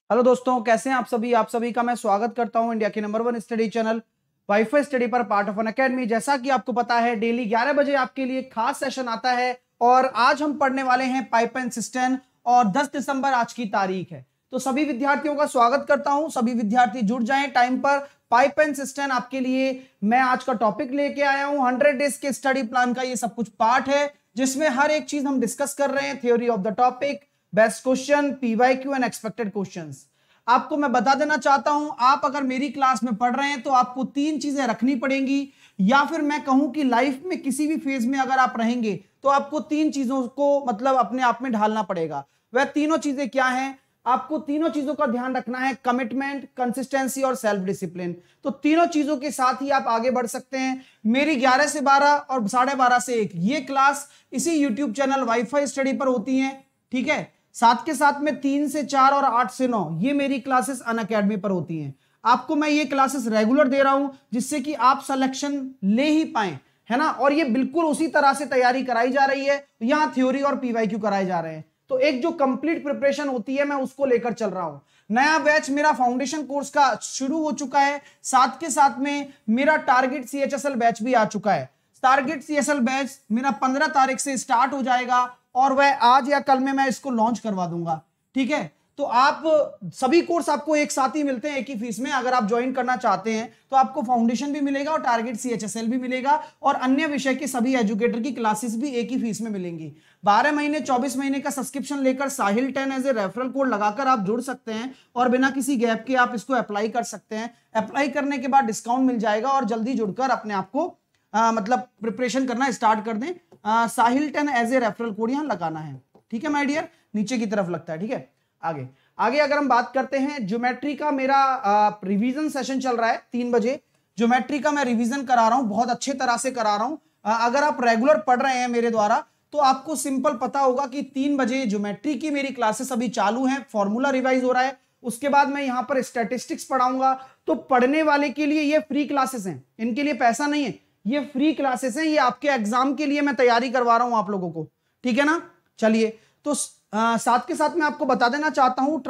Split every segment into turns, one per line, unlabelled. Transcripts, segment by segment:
Hello दोस्तों, कैसे हैं आप सभी। आप सभी का मैं स्वागत करता हूं इंडिया के number 1 study channel wifi study पर, पार्ट ऑफ अनअकैडमी। जैसा कि आपको पता है, डेली 11 बजे आपके लिए खास सेशन आता है और आज हम पढ़ने वाले हैं पाइप एंड सिस्टर्न और 10 दिसंबर आज की तारीख है। तो सभी विद्यार्थियों का स्वागत करता हूं। सभी विद्यार्थी जुड़ जाएं टाइम पर। पाइप एंड सिस्टर्न आपके लिए मैं आज का टॉपिक लेके आया हूं। 100 डेज के स्टडी प्लान का ये सब कुछ पार्ट है, जिसमें हर एक चीज हम डिस्कस कर रहे हैं। Theory of the topic, best question, PYQ and expected questions. आपको मैं बता देना चाहता हूं, आप अगर मेरी क्लास में पढ़ रहे हैं तो आपको 3 चीजें रखनी पड़ेंगी, या फिर मैं कहूं कि लाइफ में किसी भी फेज में अगर आप रहेंगे तो आपको 3 चीजों को मतलब अपने आप में ढालना पड़ेगा। वह तीनों चीजें क्या हैं? आपको तीनों चीजों का ध्यान रखना है, कमिटमेंट, कंसिस्टेंसी और सेल्फ डिसिप्लिन। तो तीनों चीजों के साथ ही आप आगे बढ़ सकते हैं। मेरी 11 से 12 और 12:30 से 1 ये क्लास इसी यूट्यूब चैनल वाईफाई स्टडी पर होती है, ठीक है। साथ के साथ में 3 से 4 और 8 से 9 ये मेरी क्लासेस अनअकैडमी पर होती हैं। आपको मैं ये क्लासेस रेगुलर दे रहा हूं, जिससे कि आप सिलेक्शन ले ही पाए, है ना। और ये बिल्कुल उसी तरह से तैयारी कराई जा रही है, यहां थ्योरी और पीवाईक्यू कराए जा रहे हैं। तो एक जो कंप्लीट प्रिपरेशन होती है, मैं उसको लेकर चल रहा हूं। नया बैच मेरा फाउंडेशन कोर्स का शुरू हो चुका है। साथ के साथ में मेरा टारगेट सीएचएसएल बैच भी आ चुका है। टारगेट सीएचएसएल बैच मेरा 15 तारीख से स्टार्ट हो जाएगा और वह आज या कल में मैं इसको लॉन्च करवा दूंगा, ठीक है। तो आप सभी कोर्स आपको एक साथ ही मिलते हैं, एक ही फीस में। अगर आप ज्वाइन करना चाहते हैं तो आपको फाउंडेशन भी मिलेगा और टारगेट सीएचएसएल भी मिलेगा, और अन्य विषय के सभी एजुकेटर की क्लासेस भी एक ही फीस में मिलेंगी। 12 महीने 24 महीने का सब्सक्रिप्शन लेकर Sahil 10 as a referral code लगाकर आप जुड़ सकते हैं और बिना किसी गैप के आप इसको अप्लाई कर सकते हैं। अप्लाई करने के बाद डिस्काउंट मिल जाएगा और जल्दी जुड़कर अपने आप को मतलब प्रिपरेशन करना स्टार्ट कर दें। Sahil 10 as a referral code यहां लगाना है, ठीक है माय डियर, नीचे की तरफ लगता है, ठीक है। आगे आगे अगर हम बात करते हैं, ज्योमेट्री का मेरा रिवीजन सेशन चल रहा है 3 बजे। ज्योमेट्री का मैं रिवीजन करा रहा हूं, बहुत अच्छे तरह से करा रहा हूं। अगर आप रेगुलर पढ़ रहे हैं मेरे द्वारा तो आपको सिंपल पता होगा कि 3 बजे ज्योमेट्री की मेरी क्लासेस अभी चालू हैं, फॉर्मूला रिवाइज हो रहा है। उसके बाद मैं यहां पर स्टैटिस्टिक्स पढ़ाऊंगा। तो पढ़ने वाले के लिए ये फ्री क्लासेस हैं, इनके लिए पैसा नहीं है, ये फ्री क्लासेस हैं। ये आपके एग्जाम के लिए मैं तैयारी करवा रहा हूं आप लोगों को, ठीक है ना। चलिए, तो साथ के साथ मैं आपको बता देना चाहता हूं,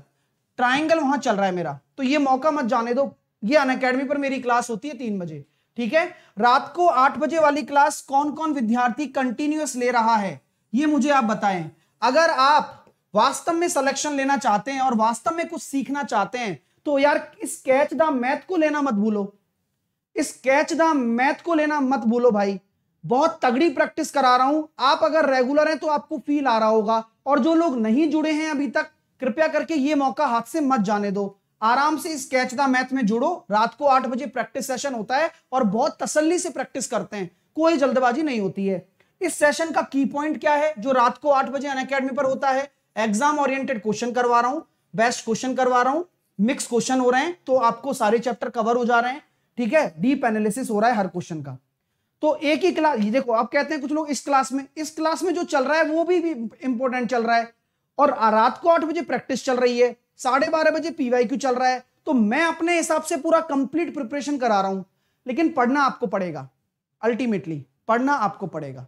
ट्राइंगल वहां चल रहा है मेरा, तो ये मौका मत जाने दो। ये अनअकैडमी पर मेरी क्लास होती है 3 बजे, ठीक है। रात को 8 बजे वाली क्लास कौन कौन विद्यार्थी कंटिन्यूअस ले रहा है ये मुझे आप बताएं। अगर आप वास्तव में सिलेक्शन लेना चाहते हैं और वास्तव में कुछ सीखना चाहते हैं तो यार इस कैच द मैथ को लेना मत भूलो, इस कैच द मैथ को लेना मत भूलो भाई। बहुत तगड़ी प्रैक्टिस करा रहा हूं। आप अगर रेगुलर हैं तो आपको फील आ रहा होगा, और जो लोग नहीं जुड़े हैं अभी तक, कृपया करके ये मौका हाथ से मत जाने दो। आराम से इस कैच द मैथ में जुड़ो। रात को 8 बजे प्रैक्टिस सेशन होता है और बहुत तसल्ली से प्रैक्टिस करते हैं, कोई जल्दबाजी नहीं होती है। इस सेशन का की पॉइंट क्या है जो रात को 8 बजे अनअकैडमी पर होता है? एग्जाम ओरिएंटेड क्वेश्चन करवा रहा हूं, बेस्ट क्वेश्चन करवा रहा हूं, मिक्स क्वेश्चन हो रहे हैं, तो आपको सारे चैप्टर कवर हो जा रहे हैं, ठीक है। डीप एनालिसिस हो रहा है हर क्वेश्चन का। तो एक ही क्लास, ये देखो, आप कहते हैं कुछ लोग इस क्लास में जो चल रहा है वो भी इंपॉर्टेंट चल रहा है, और रात को 8 बजे प्रैक्टिस चल रही है, 12:30 बजे पीवाईक्यू चल रहा है। तो मैं अपने हिसाब से पूरा कंप्लीट प्रिपरेशन करा रहा हूं, लेकिन पढ़ना आपको पड़ेगा, अल्टीमेटली पढ़ना आपको पड़ेगा,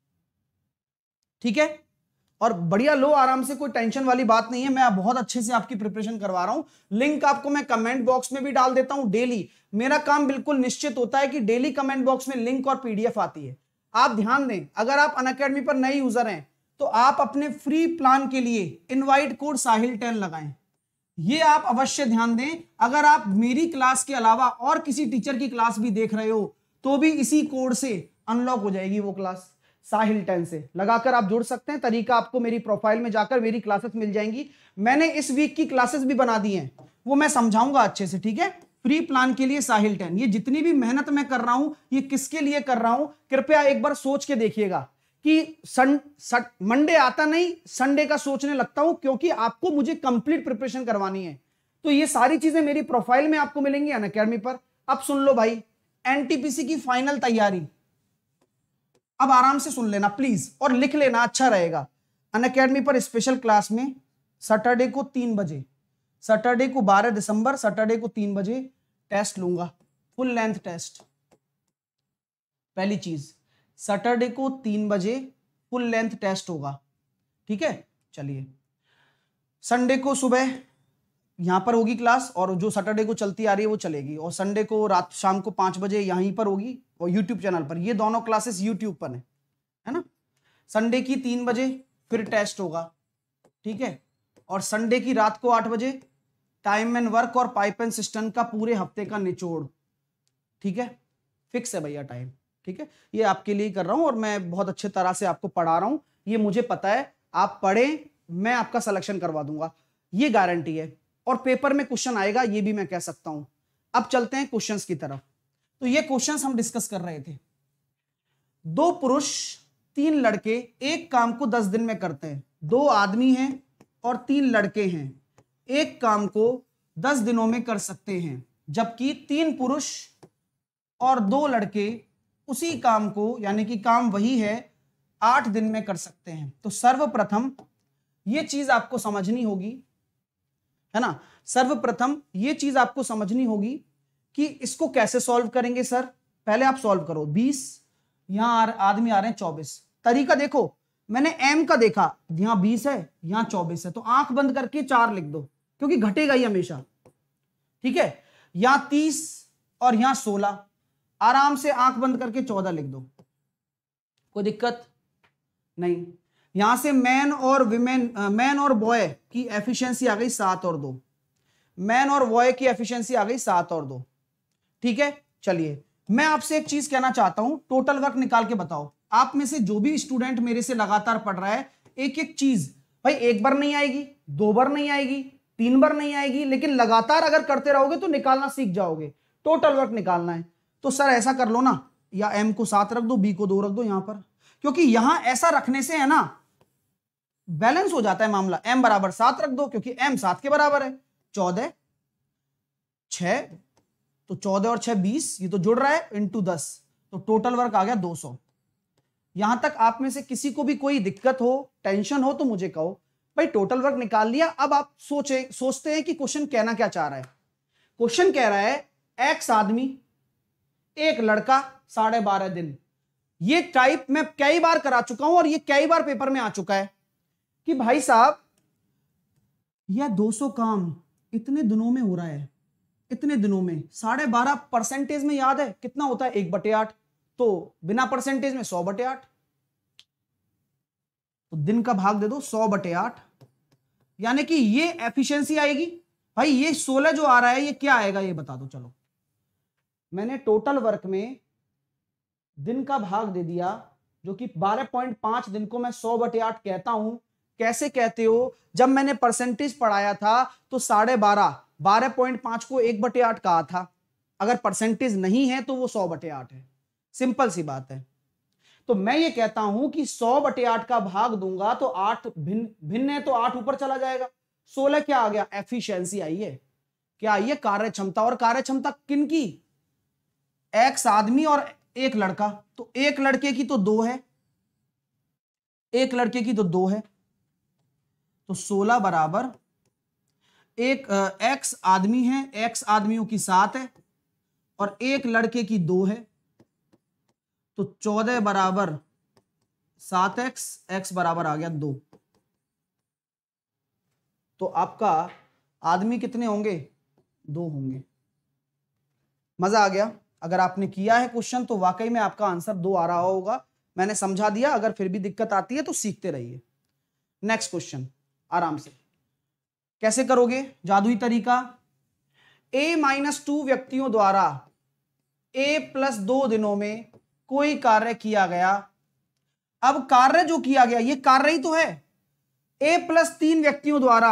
ठीक है। और बढ़िया लो आराम से, कोई टेंशन वाली बात नहीं है। मैं बहुत अच्छे से आपकी प्रिपरेशन करवा रहा हूं। लिंक आपको मैं कमेंट बॉक्स में भी डाल देता हूं डेली। मेरा काम बिल्कुल निश्चित होता है कि डेली कमेंट बॉक्स में लिंक और पीडीएफ आती है। आप ध्यान दें, अगर आप अनअकैडमी पर नए यूजर हैं तो आप अपने फ्री प्लान के लिए इनवाइट कोड साहिल 10 लगाएं, ये आप अवश्य ध्यान दें। अगर आप मेरी क्लास के अलावा और किसी टीचर की क्लास भी देख रहे हो तो भी इसी कोड से अनलॉक हो जाएगी वो क्लास। साहिल 10 से लगाकर आप जुड़ सकते हैं। तरीका आपको मेरी प्रोफाइल में जाकर मेरी क्लासेस मिल जाएंगी। मैंने इस वीक की क्लासेस भी बना दी हैं, वो मैं समझाऊंगा अच्छे से, ठीक है। फ्री प्लान के लिए साहिल 10। ये जितनी भी मेहनत मैं कर रहा हूं ये किसके लिए कर रहा हूं, कृपया एक बार सोच के देखिएगा कि मंडे आता नहीं, संडे का सोचने लगता हूं, क्योंकि आपको मुझे कंप्लीट प्रिपरेशन करवानी है। तो ये सारी चीजें मेरी प्रोफाइल में आपको मिलेंगी अनअकैडमी पर। अब सुन लो भाई, एनटीपीसी की फाइनल तैयारी, अब आराम से सुन लेना प्लीज और लिख लेना, अच्छा रहेगा। अनअकैडमी पर स्पेशल क्लास में सैटरडे को 3 बजे, सैटरडे को 12 दिसंबर, सैटरडे को 3 बजे टेस्ट लूंगा, फुल लेंथ टेस्ट। पहली चीज, सैटरडे को 3 बजे फुल लेंथ टेस्ट होगा, ठीक है। चलिए, संडे को सुबह यहाँ पर होगी क्लास, और जो सैटरडे को चलती आ रही है वो चलेगी, और संडे को रात शाम को 5 बजे यहीं पर होगी और यूट्यूब चैनल पर। ये दोनों क्लासेस यूट्यूब पर है ना। संडे की 3 बजे फिर टेस्ट होगा, ठीक है, और संडे की रात को 8 बजे टाइम एंड वर्क और पाइप एंड सिस्टम का पूरे हफ्ते का निचोड़, ठीक है, फिक्स है भैया टाइम, ठीक है। ये आपके लिए कर रहा हूं और मैं बहुत अच्छे तरह से आपको पढ़ा रहा हूं, ये मुझे पता है। आप पढ़ें, मैं आपका सिलेक्शन करवा दूंगा, ये गारंटी है, और पेपर में क्वेश्चन आएगा, ये भी मैं कह सकता हूं। अब चलते हैं क्वेश्चंस की तरफ। तो ये क्वेश्चंस हम डिस्कस कर रहे थे। 2 पुरुष 3 लड़के एक काम को 10 दिन में करते हैं। 2 आदमी हैं और 3 लड़के हैं, एक काम को 10 दिनों में कर सकते हैं, जबकि 3 पुरुष और 2 लड़के उसी काम को, यानी कि काम वही है, 8 दिन में कर सकते हैं। तो सर्वप्रथम ये चीज आपको समझनी होगी, है ना। सर्वप्रथम ये चीज आपको समझनी होगी कि इसको कैसे सॉल्व करेंगे सर। पहले आप सॉल्व करो। 20, यहां आदमी आ रहे हैं 24। तरीका देखो, मैंने m का देखा, यहां 20 है, यहां 24 है, तो आंख बंद करके 4 लिख दो, क्योंकि घटेगा ही हमेशा, ठीक है। यहां 30 और यहां 16, आराम से आंख बंद करके 14 लिख दो, कोई दिक्कत नहीं। यहां से मैन और बॉय की एफिशिएंसी आ गई 7 और 2, मैन और बॉय की एफिशिएंसी आ गई 7 और 2, ठीक है। चलिए मैं आपसे एक चीज कहना चाहता हूं, टोटल वर्क निकाल के बताओ। आप में से जो भी स्टूडेंट मेरे से लगातार पढ़ रहा है, एक एक चीज भाई, एक बार नहीं आएगी, 2 बार नहीं आएगी, 3 बार नहीं आएगी, लेकिन लगातार अगर करते रहोगे तो निकालना सीख जाओगे। टोटल वर्क निकालना है तो सर ऐसा कर लो ना, या m को 7 रख दो, b को 2 रख दो यहां पर, क्योंकि यहां ऐसा रखने से है ना बैलेंस हो जाता है मामला। m बराबर 7 रख दो, क्योंकि m 7 के बराबर है। 14 6, तो 14 और 6 20, ये तो जुड़ रहा है, इंटू 10, तो टोटल वर्क आ गया 200। यहां तक आप में से किसी को भी कोई दिक्कत हो, टेंशन हो, तो मुझे कहो। भाई टोटल वर्क निकाल लिया, अब आप सोचते हैं कि क्वेश्चन कहना क्या चाह रहा है। क्वेश्चन कह रहा है x आदमी, एक लड़का, 12.5 दिन। ये टाइप मैं कई बार करा चुका हूं और ये कई बार पेपर में आ चुका है कि भाई साहब यह 200 काम इतने दिनों में हो रहा है, इतने दिनों में 12.5 परसेंटेज में याद है कितना होता है, 1/8, तो बिना परसेंटेज में 100/8, तो दिन का भाग दे दो 100/8, यानी कि ये एफिशिएंसी आएगी। भाई ये 16 जो आ रहा है ये क्या आएगा, ये बता दो। चलो मैंने टोटल वर्क में दिन का भाग दे दिया, जो कि 12.5 दिन को मैं 100/8 कहता हूं। कैसे कहते हो, जब मैंने परसेंटेज पढ़ाया था तो 12.5 को 1/8 कहा था, अगर परसेंटेज नहीं है तो वो 100/8 है, सिंपल सी बात है। तो मैं ये कहता हूं कि 100/8 का भाग दूंगा तो 8 भिन्न है, तो 8 ऊपर चला जाएगा। 16 क्या आ गया, एफिशिएंसी आई है, क्या आई है, कार्य क्षमता। और कार्य क्षमता किन की, x आदमी और एक लड़का, तो एक लड़के की तो 2 है, एक लड़के की तो 2 है, तो 16 बराबर एक x आदमी है, x आदमियों की 7 है और एक लड़के की 2 है, तो 14 बराबर 7x, x बराबर आ गया 2। तो आपका आदमी कितने होंगे, 2 होंगे। मजा आ गया। अगर आपने किया है क्वेश्चन तो वाकई में आपका आंसर 2 आ रहा होगा। मैंने समझा दिया, अगर फिर भी दिक्कत आती है तो सीखते रहिए। नेक्स्ट क्वेश्चन आराम से कैसे करोगे, जादुई तरीका। a-2 व्यक्तियों द्वारा a+2 दिनों में कोई कार्य किया गया। अब कार्य जो किया गया ये कार्य ही तो है। a+3 व्यक्तियों द्वारा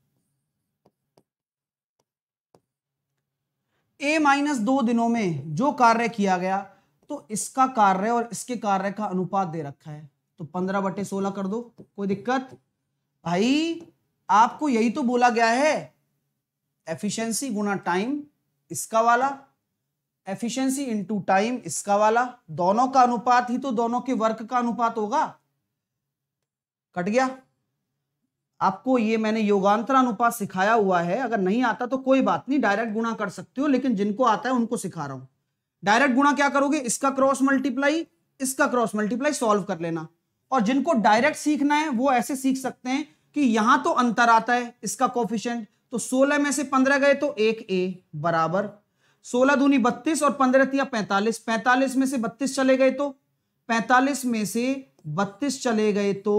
a-2 दिनों में जो कार्य किया गया, तो इसका कार्य और इसके कार्य का अनुपात दे रखा है, तो 15/16 कर दो, कोई दिक्कत। भाई आपको यही तो बोला गया है, एफिशिएंसी गुना टाइम इसका वाला, एफिशिएंसी इंटू टाइम इसका वाला, दोनों का अनुपात ही तो दोनों के वर्क का अनुपात होगा। कट गया। आपको ये मैंने योगांतर अनुपात सिखाया हुआ है, अगर नहीं आता तो कोई बात नहीं, डायरेक्ट गुणा कर सकते हो, लेकिन जिनको आता है उनको सिखा रहा हूं। डायरेक्ट गुणा क्या करोगे, इसका क्रॉस मल्टीप्लाई, इसका क्रॉस मल्टीप्लाई, सॉल्व कर लेना। और जिनको डायरेक्ट सीखना है वो ऐसे सीख सकते हैं कि यहां तो अंतर आता है, इसका कोफिशिएंट तो 16 में से 15 गए तो 1 ए बराबर 16 दूनी 32 और 15 तिया 45, 45 में से 32 चले गए तो 45 में से 32 चले गए तो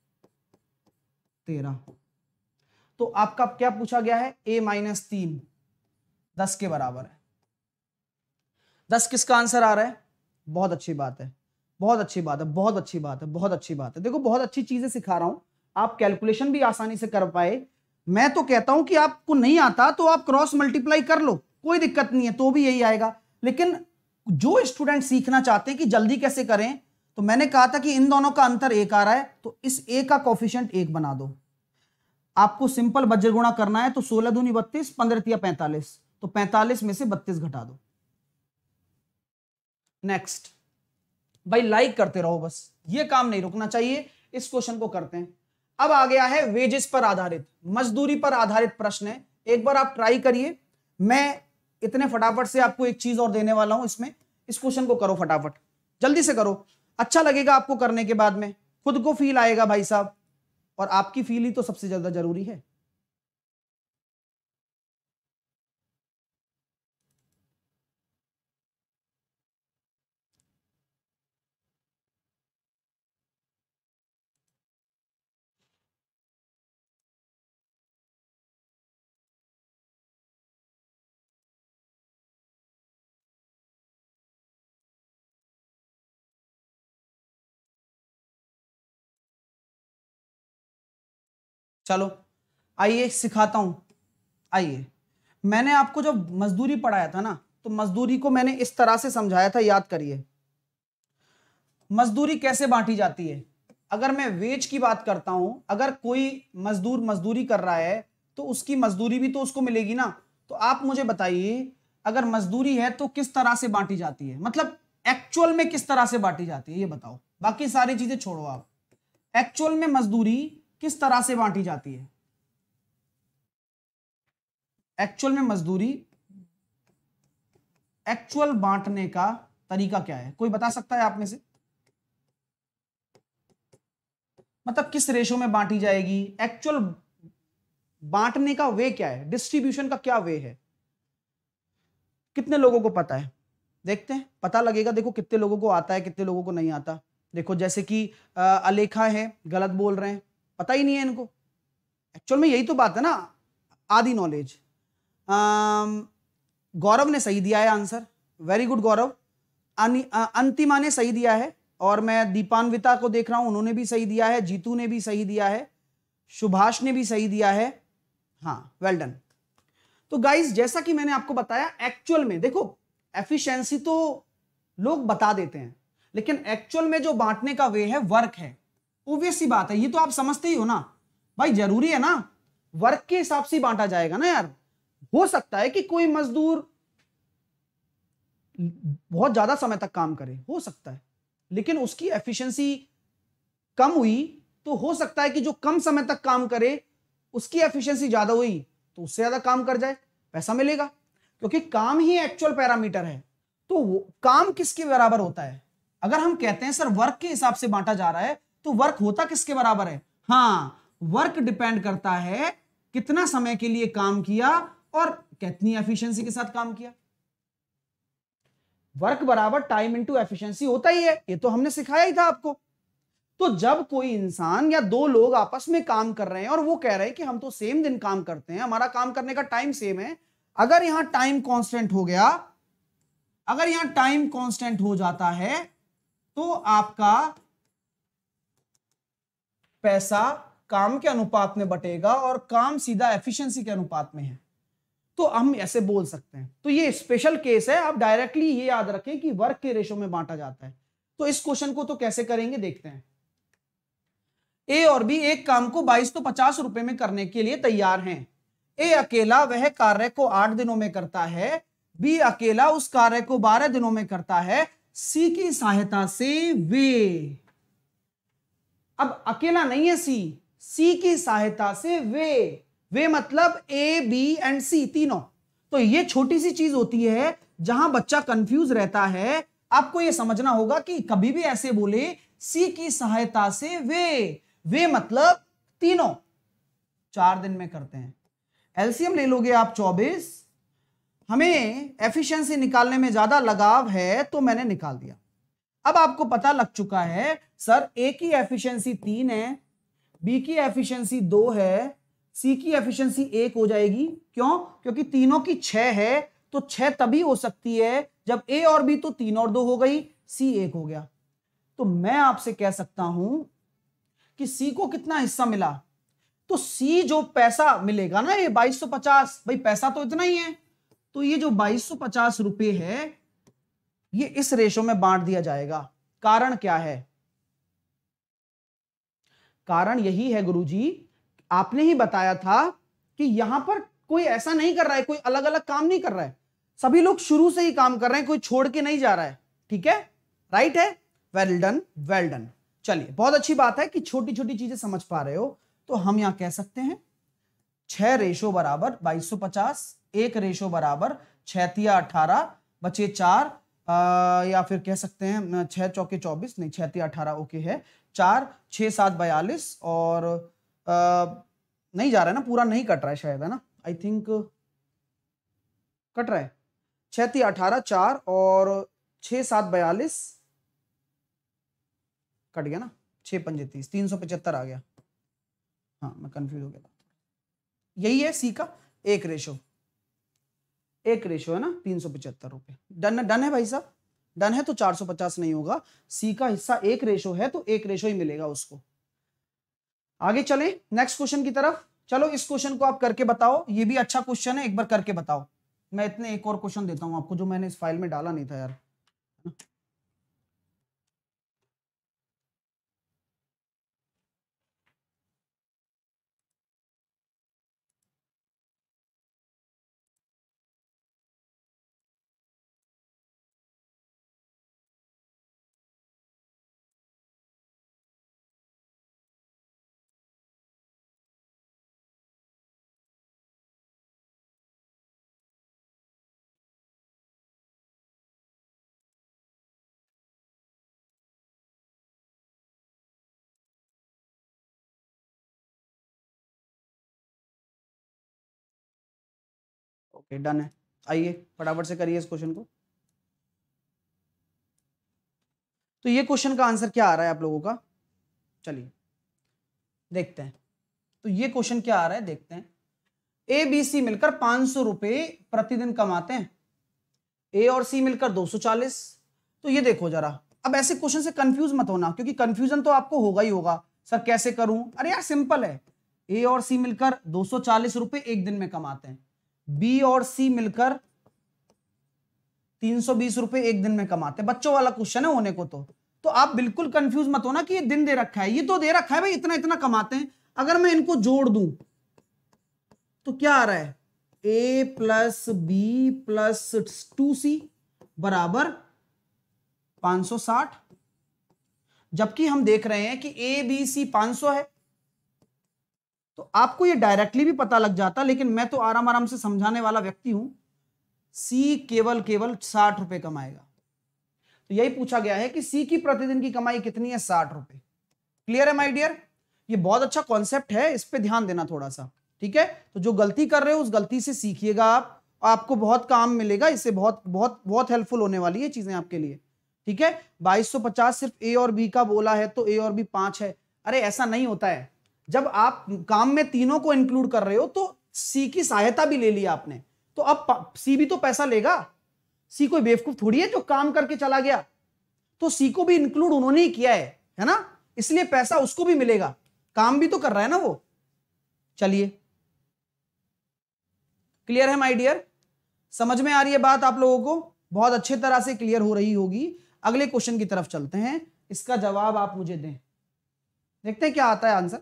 13। तो आपका क्या पूछा गया है? a माइनस 3 10 के बराबर है। 10 किसका आंसर आ रहा है? बहुत अच्छी बात है, बहुत अच्छी बात है, बहुत अच्छी बात है, बहुत अच्छी बात है। देखो बहुत अच्छी चीजें सिखा रहा हूं, आप कैलकुलेशन भी आसानी से कर पाए। मैं तो कहता हूं कि आपको नहीं आता तो आप क्रॉस मल्टीप्लाई कर लो, कोई दिक्कत नहीं है, तो भी यही आएगा। लेकिन जो स्टूडेंट सीखना चाहते हैं कि जल्दी कैसे करें, तो मैंने कहा था कि इन दोनों का अंतर 1 आ रहा है, तो इस a का कोफिशिएंट 1 बना दो। आपको सिंपल बज्र गुणा करना है, तो 16 दूनी 32, 15 तिया 45, तो 45 में से 32 घटा दो। नेक्स्ट भाई लाइक करते रहो, बस ये काम नहीं रुकना चाहिए। इस क्वेश्चन को करते हैं। अब आ गया है वेजेस पर आधारित, मजदूरी पर आधारित प्रश्न है। एक बार आप ट्राई करिए, मैं इतने फटाफट से आपको एक चीज और देने वाला हूं इसमें। इस क्वेश्चन को करो फटाफट, जल्दी से करो, अच्छा लगेगा आपको करने के बाद में, खुद को फील आएगा भाई साहब, और आपकी फील ही तो सबसे ज्यादा जरूरी है। चलो आइए सिखाता हूं। आइए, मैंने आपको जब मजदूरी पढ़ाया था ना, तो मजदूरी को मैंने इस तरह से समझाया था, याद करिए। मजदूरी कैसे बांटी जाती है? अगर मैं वेज की बात करता हूं, अगर कोई मजदूर मजदूरी कर रहा है तो उसकी मजदूरी भी तो उसको मिलेगी ना। तो आप मुझे बताइए, अगर मजदूरी है तो किस तरह से बांटी जाती है, मतलब एक्चुअल में किस तरह से बांटी जाती है, ये बताओ। बाकी सारी चीजें छोड़ो आप, एक्चुअल में मजदूरी किस तरह से बांटी जाती है? एक्चुअल में मजदूरी, एक्चुअल बांटने का तरीका क्या है? कोई बता सकता है आप में से? मतलब किस रेशो में बांटी जाएगी? एक्चुअल बांटने का वे क्या है? डिस्ट्रीब्यूशन का क्या वे है? कितने लोगों को पता है? देखते हैं, पता लगेगा। देखो कितने लोगों को आता है, कितने लोगों को नहीं आता। देखो जैसे कि अलेखा है, गलत बोल रहे हैं, पता ही नहीं है इनको। एक्चुअल में यही तो बात है ना, आधी नॉलेज। गौरव ने सही दिया है answer, very good Gaurav. Antima ने सही दिया है, और मैं दीपान्विता को देख रहा हूं, उन्होंने भी सही दिया है। जीतू ने भी सही दिया है, सुभाष ने भी सही दिया है। हाँ, वेल डन। तो गाइस, जैसा कि मैंने आपको बताया, एक्चुअल में देखो एफिशिएंसी तो लोग बता देते हैं, लेकिन एक्चुअल में जो बांटने का वे है, वर्क है। ऑब्वियस सी बात है, ये तो आप समझते ही हो ना भाई, जरूरी है ना, वर्क के हिसाब से बांटा जाएगा ना यार। हो सकता है कि कोई मजदूर बहुत ज्यादा समय तक काम करे, हो सकता है, लेकिन उसकी एफिशिएंसी कम हुई, तो हो सकता है कि जो कम समय तक काम करे उसकी एफिशिएंसी ज्यादा हुई, तो उससे ज्यादा काम कर जाए, पैसा मिलेगा, क्योंकि काम ही एक्चुअल पैरामीटर है। तो काम किसके बराबर होता है? अगर हम कहते हैं सर वर्क के हिसाब से बांटा जा रहा है, तो वर्क होता किसके बराबर है? हाँ, वर्क डिपेंड करता है कितना समय के लिए काम किया और कितनी एफिशिएंसी के साथ काम किया। वर्क बराबर टाइम इनटू एफिशिएंसी होता ही है, ये तो हमने सिखाया ही था आपको। तो जब कोई इंसान या दो लोग आपस में काम कर रहे हैं और वो कह रहे हैं कि हम तो सेम दिन काम करते हैं, हमारा काम करने का टाइम सेम है, अगर यहां टाइम कांस्टेंट हो गया, अगर यहां टाइम कांस्टेंट हो जाता है, तो आपका पैसा काम के अनुपात में बटेगा और काम सीधा एफिशिएंसी के अनुपात में है। तो हम ऐसे बोल सकते हैं। तो ये स्पेशल केस है, आप डायरेक्टली ये याद रखें कि वर्क के रेशो में बांटा जाता है। तो इस क्वेश्चन को तो कैसे करेंगे देखते हैं। ए और बी एक काम को 22 तो 50 रुपए में करने के लिए तैयार हैं। ए अकेला वह कार्य को 8 दिनों में करता है, बी अकेला उस कार्य को 12 दिनों में करता है, सी की सहायता से वे, अब अकेला नहीं है सी की सहायता से वे मतलब ए बी एंड सी तीनों। तो ये छोटी सी चीज होती है जहां बच्चा कंफ्यूज रहता है। आपको ये समझना होगा कि कभी भी ऐसे बोले सी की सहायता से वे मतलब तीनों 4 दिन में करते हैं, एलसीएम ले लोगे आप 24, हमें एफिशिएंसी निकालने में ज्यादा लगाव है तो मैंने निकाल दिया। अब आपको पता लग चुका है सर ए की एफिशिएंसी 3 है, बी की एफिशिएंसी 2 है, सी की एफिशिएंसी 1 हो जाएगी। क्यों? क्योंकि तीनों की 6 है, तो 6 तभी हो सकती है जब ए और बी, तो 3 और 2 हो गई, सी 1 हो गया। तो मैं आपसे कह सकता हूं कि सी को कितना हिस्सा मिला, तो सी जो पैसा मिलेगा ना, ये 2250, भाई पैसा तो इतना ही है, तो ये जो 2250 रुपए है ये इस रेशो में बांट दिया जाएगा। कारण क्या है? कारण यही है गुरुजी, आपने ही बताया था कि यहां पर कोई ऐसा नहीं कर रहा है, कोई अलग अलग काम नहीं कर रहा है, सभी लोग शुरू से ही काम कर रहे हैं, कोई छोड़ के नहीं जा रहा है। ठीक है, राइट है, वेल डन वेल डन। चलिए, बहुत अच्छी बात है कि छोटी छोटी चीजें समझ पा रहे हो। तो हम यहां कह सकते हैं 6 रेशो बराबर 2250, 1 रेशो बराबर 6 तिया 18 बचे 4, या फिर कह सकते हैं 6 चौके 24, नहीं 6 तिया 18 ओके है, 4 6 7 42, और नहीं जा रहा है ना, पूरा नहीं कट रहा है शायद, है ना, आई थिंक कट रहा है, 6 तिया 18, 4 और 6 7 42 कट गया ना, 6 पंजे 30, 375 आ गया। हाँ, मैं कंफ्यूज हो गया था। यही है सी का 1 रेशो, 1 रेशो है ना, 375 रुपए। डन डन है भाई साहब, डन है, तो 450 नहीं होगा, सी का हिस्सा 1 रेशो है तो 1 रेशो ही मिलेगा उसको। आगे चलें नेक्स्ट क्वेश्चन की तरफ। चलो इस क्वेश्चन को आप करके बताओ, ये भी अच्छा क्वेश्चन है, एक बार करके बताओ। मैं इतने एक और क्वेश्चन देता हूं आपको जो मैंने इस फाइल में डाला नहीं था यार। ओके डन है, आइए फटाफट से करिए इस क्वेश्चन को। तो ये क्वेश्चन का आंसर क्या आ रहा है आप लोगों का, चलिए देखते हैं। तो ये क्वेश्चन क्या आ रहा है देखते हैं। ए बी सी मिलकर 500 रुपए प्रतिदिन कमाते हैं, ए और सी मिलकर 240। तो ये देखो जरा, अब ऐसे क्वेश्चन से कंफ्यूज मत होना, क्योंकि कंफ्यूजन तो आपको होगा ही होगा, सर कैसे करूं। अरे यार सिंपल है, ए और सी मिलकर 240 रुपए एक दिन में कमाते हैं, बी और सी मिलकर 320 रुपए एक दिन में कमाते हैं। बच्चों वाला क्वेश्चन है होने को, तो आप बिल्कुल कंफ्यूज मत होना कि ये दिन दे रखा है, ये तो दे रखा है भाई इतना इतना कमाते हैं। अगर मैं इनको जोड़ दूं तो क्या आ रहा है, ए प्लस बी प्लस 2C बराबर 560, जबकि हम देख रहे हैं कि ए बी सी 500 है। तो आपको ये डायरेक्टली भी पता लग जाता, लेकिन मैं तो आराम आराम से समझाने वाला व्यक्ति हूं। सी केवल 60 रुपए कमाएगा, तो यही पूछा गया है कि सी की प्रतिदिन की कमाई कितनी है, 60 रुपए। क्लियर है माय डियर? ये बहुत अच्छा कॉन्सेप्ट है, इस पे ध्यान देना थोड़ा सा, ठीक है। तो जो गलती कर रहे हो उस गलती से सीखिएगा आप, आपको बहुत काम मिलेगा इससे, बहुत बहुत बहुत हेल्पफुल होने वाली है चीजें आपके लिए, ठीक है। 2250 सिर्फ ए और बी का बोला है तो ए और बी 5 है। अरे ऐसा नहीं होता है, जब आप काम में तीनों को इंक्लूड कर रहे हो तो सी की सहायता भी ले लिया आपने, तो अब सी भी तो पैसा लेगा। सी कोई बेवकूफ थोड़ी है जो काम करके चला गया, तो सी को भी इंक्लूड उन्होंने ही किया है ना, इसलिए पैसा उसको भी मिलेगा, काम भी तो कर रहा है ना वो। चलिए क्लियर है माय डियर? समझ में आ रही है बात आप लोगों को? बहुत अच्छे तरह से क्लियर हो रही होगी। अगले क्वेश्चन की तरफ चलते हैं, इसका जवाब आप मुझे दें, देखते हैं क्या आता है आंसर।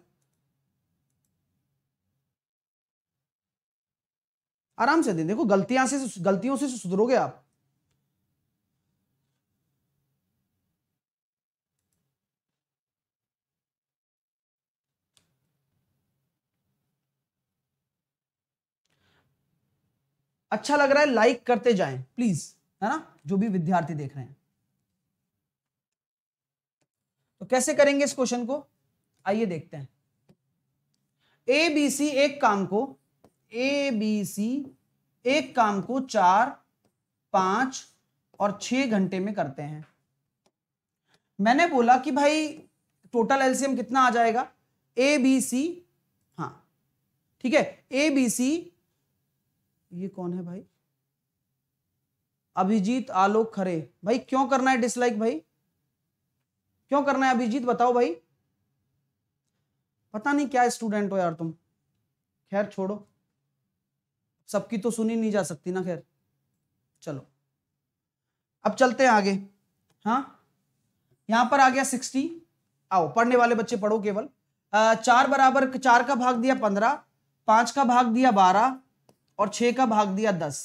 आराम से दें, देखो गलतियों से सुधरोगे आप। अच्छा लग रहा है लाइक करते जाएं प्लीज, है ना, जो भी विद्यार्थी देख रहे हैं। तो कैसे करेंगे इस क्वेश्चन को, आइए देखते हैं। ए बी सी एक काम को ए बी सी एक काम को 4, 5 और 6 घंटे में करते हैं। मैंने बोला कि भाई टोटल एलसीएम कितना आ जाएगा, ए बी सी, हाँ ठीक है, ए बी सी, ये कौन है भाई, अभिजीत आलोक खरे। भाई क्यों करना है डिसलाइक, भाई क्यों करना है अभिजीत, बताओ भाई, पता नहीं क्या स्टूडेंट हो यार तुम। खैर छोड़ो, सबकी तो सुनी नहीं जा सकती ना, खैर चलो अब चलते हैं आगे। हाँ यहां पर आ गया 60, आओ पढ़ने वाले बच्चे पढ़ो केवल। 4 बराबर 4 का भाग दिया 15, 5 का भाग दिया 12 और 6 का भाग दिया 10।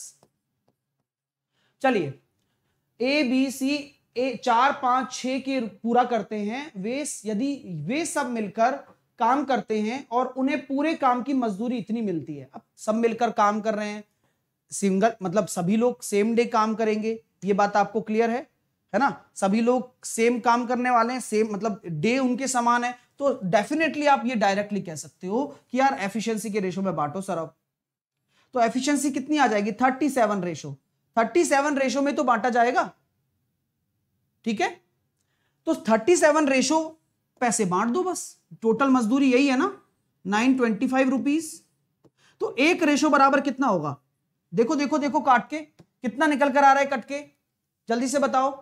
चलिए ए बी सी 4, 5, 6 के पूरा करते हैं वे, यदि वे सब मिलकर काम करते हैं और उन्हें पूरे काम की मजदूरी इतनी मिलती है। अब सब मिलकर काम कर रहे हैं, सिंगल मतलब सभी लोग सेम डे काम करेंगे, ये बात आपको क्लियर है ना, सभी लोग सेम काम करने वाले हैं, सेम मतलब डे उनके समान है, तो डेफिनेटली आप ये डायरेक्टली कह सकते हो कि यार एफिशिएंसी के रेशो में बांटो सर। अब तो एफिशिएंसी कितनी आ जाएगी, 37 रेशो, 37 रेशो में तो बांटा जाएगा, ठीक है। तो 37 रेशो पैसे बांट दो बस, टोटल मजदूरी यही है ना 925 रुपीज। तो एक रेशो बराबर कितना होगा, देखो देखो देखो काट के कितना निकल कर आ रहा है, कट के जल्दी से बताओ,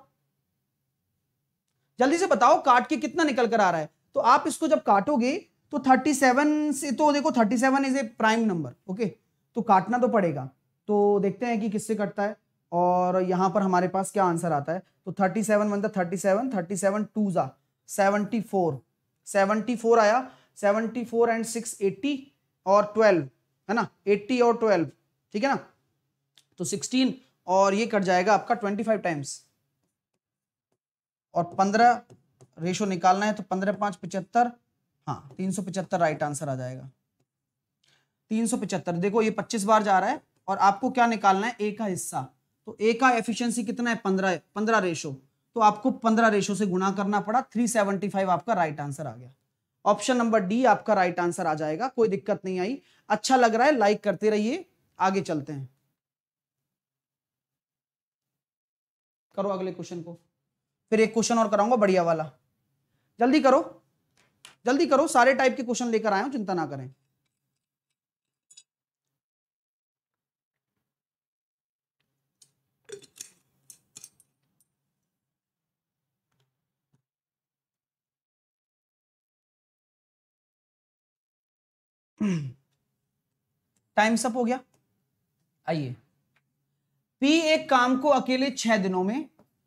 जल्दी से बताओ काट के कितना निकल कर आ रहा है। तो आप इसको जब काटोगे तो 37 से, तो देखो 37 is a prime number, okay, तो काटना तो पड़ेगा। तो देखते हैं कि किससे कटता है, और यहां पर हमारे पास क्या आंसर आता है। तो 37 बनता 37, 37 2 जा 74, 74 आया, 74 एंड 6 80 और 12 है ना, 80 और 12, ठीक है ना, तो 16 और ये कट जाएगा आपका 25 टाइम्स, और 15 रेशो निकालना है तो 15 5 75, हाँ 375 राइट आंसर आ जाएगा, 375। देखो ये 25 बार जा रहा है और आपको क्या निकालना है, ए का हिस्सा। तो ए का एफिशिएंसी कितना है 15 रेशो, तो आपको 15 रेशो से गुणा करना पड़ा, 375 आपका राइट आंसर आ गया। ऑप्शन नंबर डी आपका राइट आंसर आ जाएगा, कोई दिक्कत नहीं आई। अच्छा लग रहा है, लाइक करते रहिए, आगे चलते हैं, करो अगले क्वेश्चन को, फिर एक क्वेश्चन और कराऊंगा बढ़िया वाला, जल्दी करो जल्दी करो, सारे टाइप के क्वेश्चन लेकर आए हूं, चिंता ना करें। टाइम अप हो गया। आइए, पी एक काम को अकेले 6 दिनों में,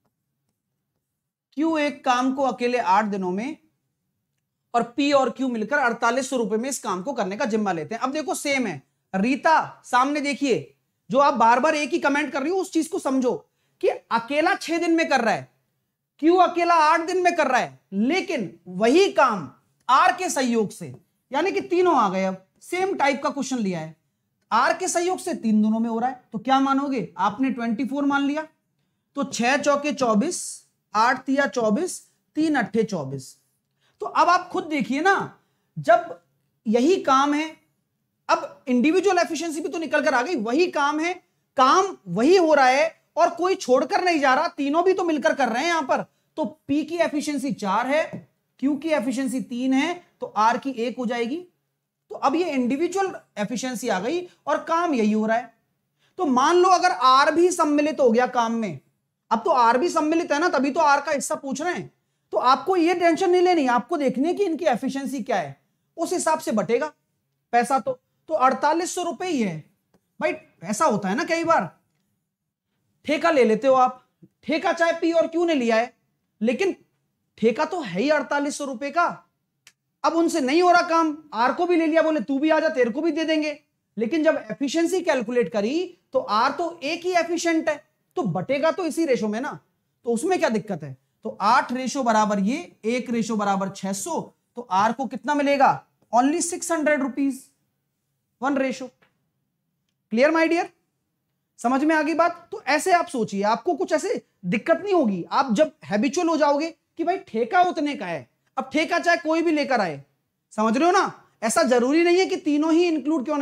क्यू एक काम को अकेले 8 दिनों में, और पी और क्यू मिलकर 4800 रुपए में इस काम को करने का जिम्मा लेते हैं। अब देखो सेम है, रीता सामने देखिए, जो आप बार बार एक ही कमेंट कर रही हो उस चीज को समझो कि अकेला 6 दिन में कर रहा है, क्यू अकेला 8 दिन में कर रहा है, लेकिन वही काम आर के सहयोग से, यानी कि तीनों आ गए। अब सेम टाइप का क्वेश्चन लिया है, आर के सहयोग से 3 दिनों में हो रहा है, तो क्या मानोगे, आपने 24 मान लिया, तो 6 चौके 24, 8 तिया 24, 3 अट्ठे 24। तो अब आप खुद देखिए ना, जब यही काम है, अब इंडिविजुअल एफिशिएंसी भी तो निकल कर आ गई, वही काम है, काम वही हो रहा है और कोई छोड़कर नहीं जा रहा, तीनों भी तो मिलकर कर रहे हैं यहां पर। तो पी की एफिशिएंसी 4 है, क्यू की एफिशिएंसी 3 है, तो आर की 1 हो जाएगी। तो अब ये इंडिविजुअल एफिशिएंसी आ गई और काम यही हो रहा है। तो मान लो अगर आर भी सम्मिलित हो गया काम में, अब तो आर भी सम्मिलित है ना, तभी तो आर का हिस्सा पूछ रहे हैं, तो आपको ये टेंशन नहीं लेनी, आपको देखनी है कि इनकी एफिशिएंसी क्या है, उस हिसाब से बटेगा पैसा। तो 4800 रुपए ही है भाई। ऐसा होता है ना कई बार, ठेका ले लेते हो आप, ठेका चाहे पी और क्यू ने लिया है, लेकिन ठेका तो है ही 4800 रुपए का। अब उनसे नहीं हो रहा काम, आर को भी ले लिया, बोले तू भी आ जा, तेरे को भी दे देंगे, लेकिन जब एफिशिएंसी कैलकुलेट करी तो आर तो एक ही एफिशिएंट है, तो बटेगा तो इसी रेशो में ना, तो उसमें क्या दिक्कत है। तो 8 रेशो बराबर ये, 1 रेशो बराबर 600, तो आर को कितना मिलेगा, only 600 rupees, 1 ratio. Clear my dear, समझ में आ गई बात। तो ऐसे आप सोचिए, आपको कुछ ऐसे दिक्कत नहीं होगी, आप जब हैबिचुअल हो जाओगे कि भाई ठेका उतने का है, अब ठेका चाहे कोई भी लेकर आए, समझ रहे हो ना, ऐसा जरूरी नहीं है कि तीनों ही इंक्लूड क्यों नहीं है,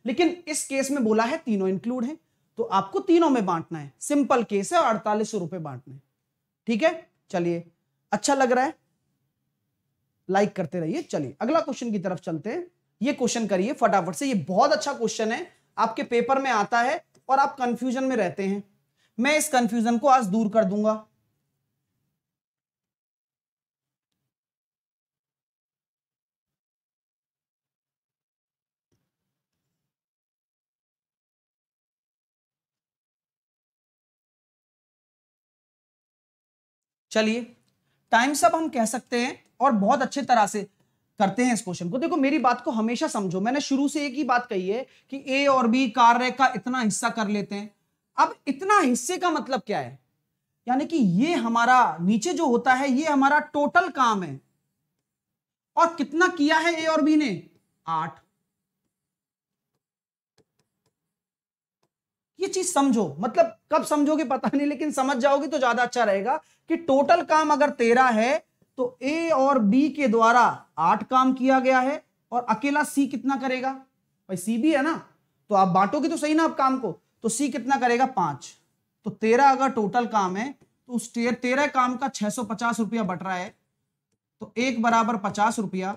लेकिन इस केस में बोला है तीनों इंक्लूड है, तो आपको तीनों में बांटना है। सिंपल केस है, 4800 रुपए बांटने। ठीक है, चलिए अच्छा लग रहा है, लाइक करते रहिए। चलिए अगला क्वेश्चन की तरफ चलते हैं। ये क्वेश्चन करिए फटाफट से, ये बहुत अच्छा क्वेश्चन है, आपके पेपर में आता है और आप कंफ्यूजन में रहते हैं। मैं इस कंफ्यूजन को आज दूर कर दूंगा। चलिए टाइम्स अप हम कह सकते हैं और बहुत अच्छे तरह से करते हैं इस क्वेश्चन को। देखो मेरी बात को हमेशा समझो, मैंने शुरू से एक ही बात कही है कि ए और बी कार्य का इतना हिस्सा कर लेते हैं। अब इतना हिस्से का मतलब क्या है, यानी कि ये हमारा नीचे जो होता है ये हमारा टोटल काम है, और कितना किया है ए और बी ने, 8। ये चीज समझो, मतलब कब समझोगे पता नहीं, लेकिन समझ जाओगे तो ज्यादा अच्छा रहेगा कि टोटल काम अगर 13 है तो ए और बी के द्वारा 8 काम किया गया है, और अकेला सी कितना करेगा, भाई सी भी है ना, तो आप बांटोगे तो सही ना आप काम को, तो सी कितना करेगा 5। तो 13 अगर टोटल काम है तो उस 13 काम का 650 रुपया बट रहा है, तो 1 बराबर 50 रुपया।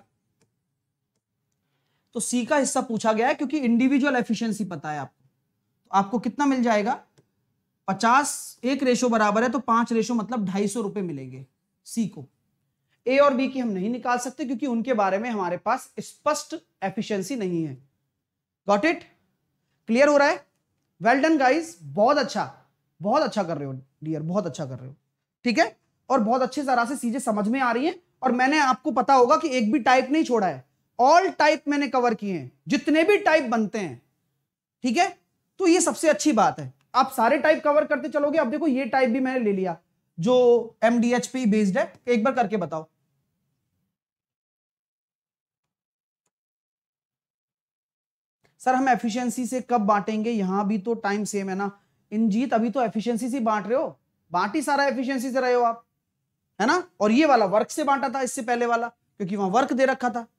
तो सी का हिस्सा पूछा गया है क्योंकि इंडिविजुअल एफिशिएंसी पता है आपको, तो आपको कितना मिल जाएगा, 50 1 रेशो बराबर है तो 5 रेशो मतलब 250 रुपए मिलेंगे सी को। ए और बी की हम नहीं निकाल सकते क्योंकि उनके बारे में हमारे पास स्पष्ट एफिशिएंसी नहीं है। गॉट इट, क्लियर हो रहा है? वेल डन गाइस, बहुत अच्छा कर रहे हो डियर, बहुत अच्छा कर रहे हो। ठीक है, और बहुत अच्छी तरह से चीजें समझ में आ रही हैं, और मैंने आपको पता होगा कि एक भी टाइप नहीं छोड़ा है, ऑल टाइप मैंने कवर किए हैं, जितने भी टाइप बनते हैं। ठीक है, तो ये सबसे अच्छी बात है, आप सारे टाइप कवर करते चलोगे। अब देखो ये टाइप भी मैंने ले लिया जो एमडीएच पे बेस्ड है, एक बार करके बताओ। सर हम एफिशिएंसी से कब बांटेंगे, यहां भी तो टाइम सेम है ना। इंजीत अभी तो एफिशिएंसी से बांट रहे हो, बांट ही सारा एफिशिएंसी से रहे हो आप, है ना। और ये वाला वर्क से बांटा था, इससे पहले वाला, क्योंकि वहां वर्क दे रखा था।